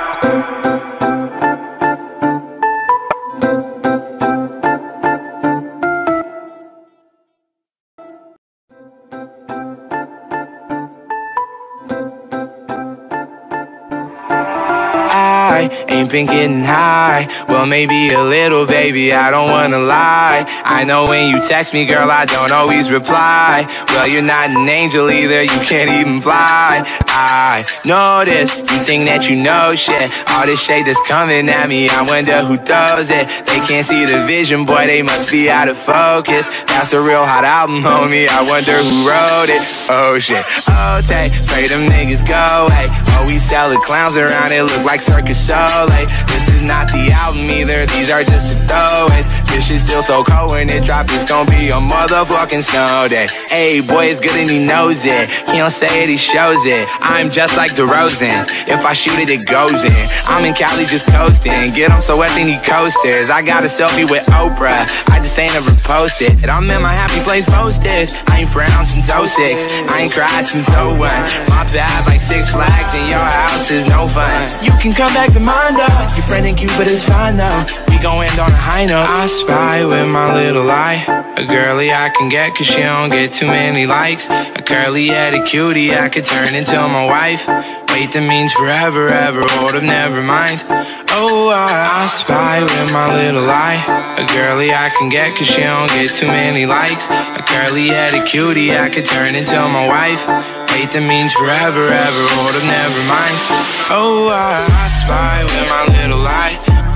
ain't been getting high. Well, maybe a little, baby, I don't wanna lie. I know when you text me, girl, I don't always reply. Well, you're not an angel either, you can't even fly. I know this, you think that you know shit. All this shade that's coming at me, I wonder who throws it. They can't see the vision, boy, they must be out of focus. That's a real hot album, homie, I wonder who wrote it. Oh shit, oh take, pray them niggas go away. Oh, we sell the clowns around, it look like Circus Soleil. This is not the album either, these are just the throwaways. This shit's still so cold when it drop, it's gonna be a motherfucking snow day. Hey, boy, it's good and he knows it. He don't say it, he shows it. I'm just like DeRozan, if I shoot it, it goes in. I'm in Cali just coasting, get him so wet then he coasters. I got a selfie with Oprah, I just ain't ever posted. And I'm in my happy place posted. I ain't frowned since 06, I ain't cried since 01. My bad like Six Flags and your house is no fun. You can come back to mine though, your friend in Cuba is fine though. We gon' end on a high note. I spy with my little eye a girly I can get cause she don't get too many likes. A curly-headed cutie I could turn into my wife. Wait, that means forever, ever, hold up, never mind. Oh, I spy with my little eye a girly I can get cause she don't get too many likes. A curly-headed cutie I could turn into my wife. Wait, that means forever, ever, hold up, never mind. Oh, I spy with my little eye.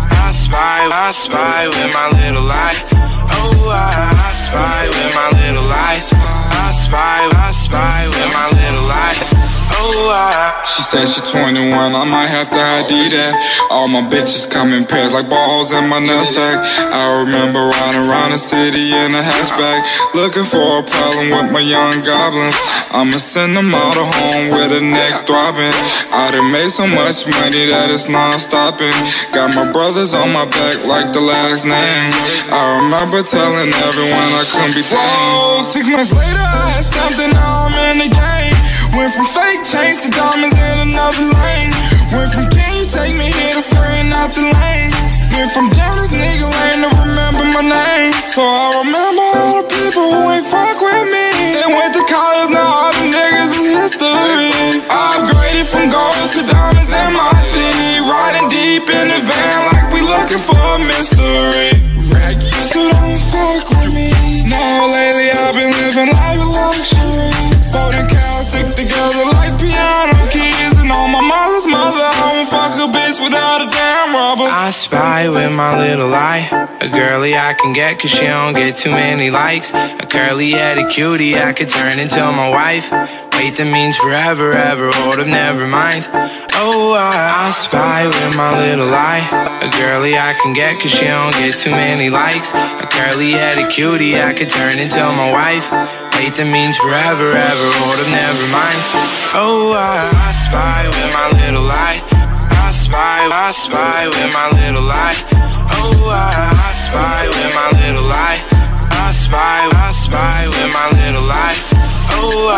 I spy with my little eye. Oh, I spy with my little eye. I spy with my little eye. Oh, she said she 21, I might have to ID that. All my bitches come in pairs like balls in my nutsack. I remember riding around the city in a hatchback, looking for a problem with my young goblins. I'ma send them all to home with a neck throbbing. I done made so much money that it's non-stopping. Got my brothers on my back like the last name. I remember telling everyone I couldn't be tamed. Whoa, 6 months later I had something, now I'm in the game. Went from fake chains to diamonds in another lane. Went from can you take me here to screen out the lane. Went from down this nigga lane to remember my name. So I remember all the people who ain't fuck with me. They went to college, now all the niggas is history. I upgraded from gold to diamonds in my city. Riding deep in the van like we looking for a mystery. Raggy, so don't fuck with me. Now lately I've been living life with luxury. Boating cows stick together like piano keys. And on my mother's mother, I won't fuck a bitch without a damn rubber. I spy with my little eye a girly I can get cause she don't get too many likes. A curly-headed cutie I could turn into my wife. Wait, that means forever, ever, hold up, never mind. Oh, I spy with my little eye a girly I can get cause she don't get too many likes. A curly-headed cutie I could turn into my wife. Wait, that means forever, ever, hold up, never mind. Oh, I spy with my little eye. I spy with my little eye. Oh, I spy with my little eye. I spy with my little eye. Oh,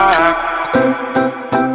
I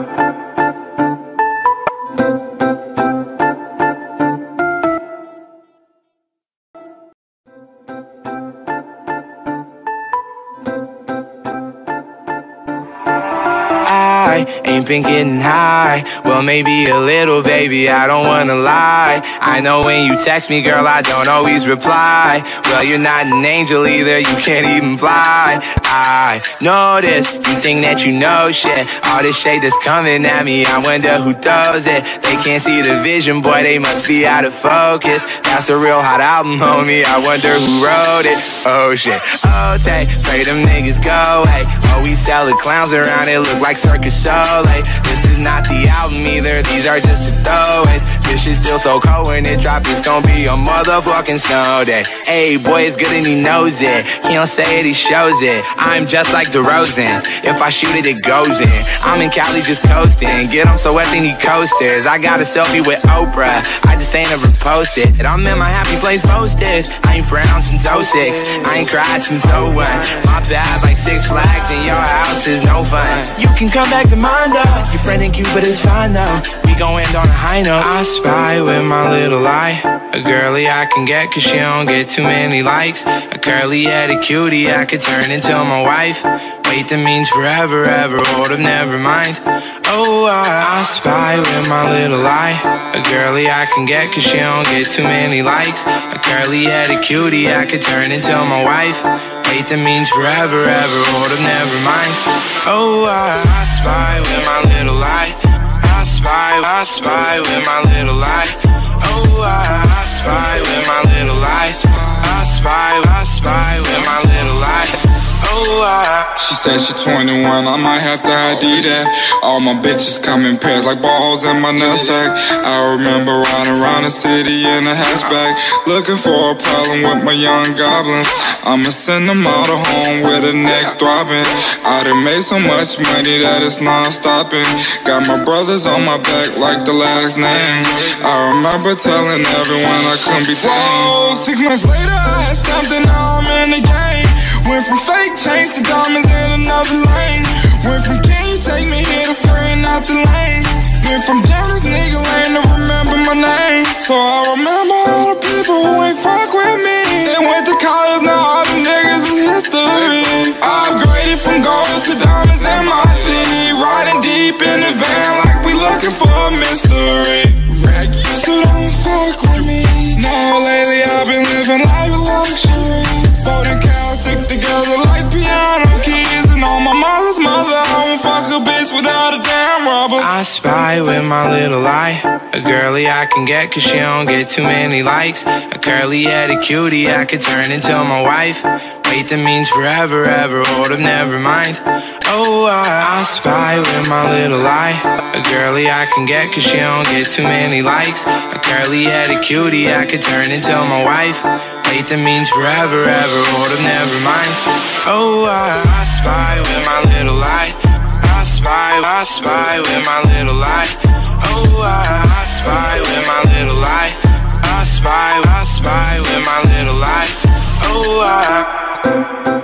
ain't been getting high. Well, maybe a little, baby, I don't wanna lie. I know when you text me, girl, I don't always reply. Well, you're not an angel either, you can't even fly. I know this, you think that you know shit. All this shade that's coming at me, I wonder who throws it. They can't see the vision, boy, they must be out of focus. That's a real hot album, homie, I wonder who wrote it. Oh shit, oh take, pray them niggas go away. Oh, we sell the clowns around, it look like Circus Soleil. This is not the album either, these are just the throwaways. This shit's still so cold when it drop, it's gonna be a motherfucking snow day. Hey, boy, it's good and he knows it. He don't say it, he shows it. I'm just like DeRozan, if I shoot it, it goes in. I'm in Cali just coasting, get him so wet they need coasters. I got a selfie with Oprah, I just ain't ever posted. I'm in my happy place posted, I ain't frowned since 06, I ain't cried since 01. My bad like Six Flags and your house is no fun. You can come back to mine though, your friend ain't cute but it's fine though. We gon' end on a high note. I spy with my little eye, a girly I can get cause she don't get too many likes. A curly-headed cutie I could turn into my wife. Wait, that means forever, ever, hold up, never mind. Oh, I spy with my little eye, a girly I can get cause she don't get too many likes. A curly-headed cutie I could turn into my wife. Wait, that means forever, ever, hold up, never mind. Oh, I spy with my little eye, I spy with my little eye. Oh, I spy with my little eye. I spy with my little eye. She said she 21, I might have to ID that. All my bitches come in pairs like balls in my nutsack. I remember riding around the city in a hatchback, looking for a problem with my young goblins. I'ma send them all to home with a neck throbbing. I done made so much money that it's non-stopping. Got my brothers on my back like the last name. I remember telling everyone I couldn't be tamed. Whoa, 6 months later I had something, now I'm in the game. Went from fake chains to diamonds in another lane. Went from king, take me here to screen out the lane. Went from down this nigga lane to remember my name. So I remember all the people who ain't fuck with me. They went to college, now all the niggas is history. I upgraded from gold to diamonds in my city. Riding deep in the van like we looking for a mystery. Rag used to don't fuck with me. Now lately I've been living life with luxury. Boating cows stick together like piano keys. And on my mother's mother, I won't fuck a bitch without a damn rubber. I spy with my little eye, a girly I can get cause she don't get too many likes. A curly-headed cutie I could turn into my wife. Wait, that means forever, ever, hold up, never mind. Oh, I spy with my little eye, a girly I can get cause she don't get too many likes. A curly-headed cutie I could turn into my wife. Wait, that means forever, ever, hold up, never mind. Oh, I spy with my little eye, I spy with my little eye. Oh, I spy with my little eye, I spy with my little eye. Oh, I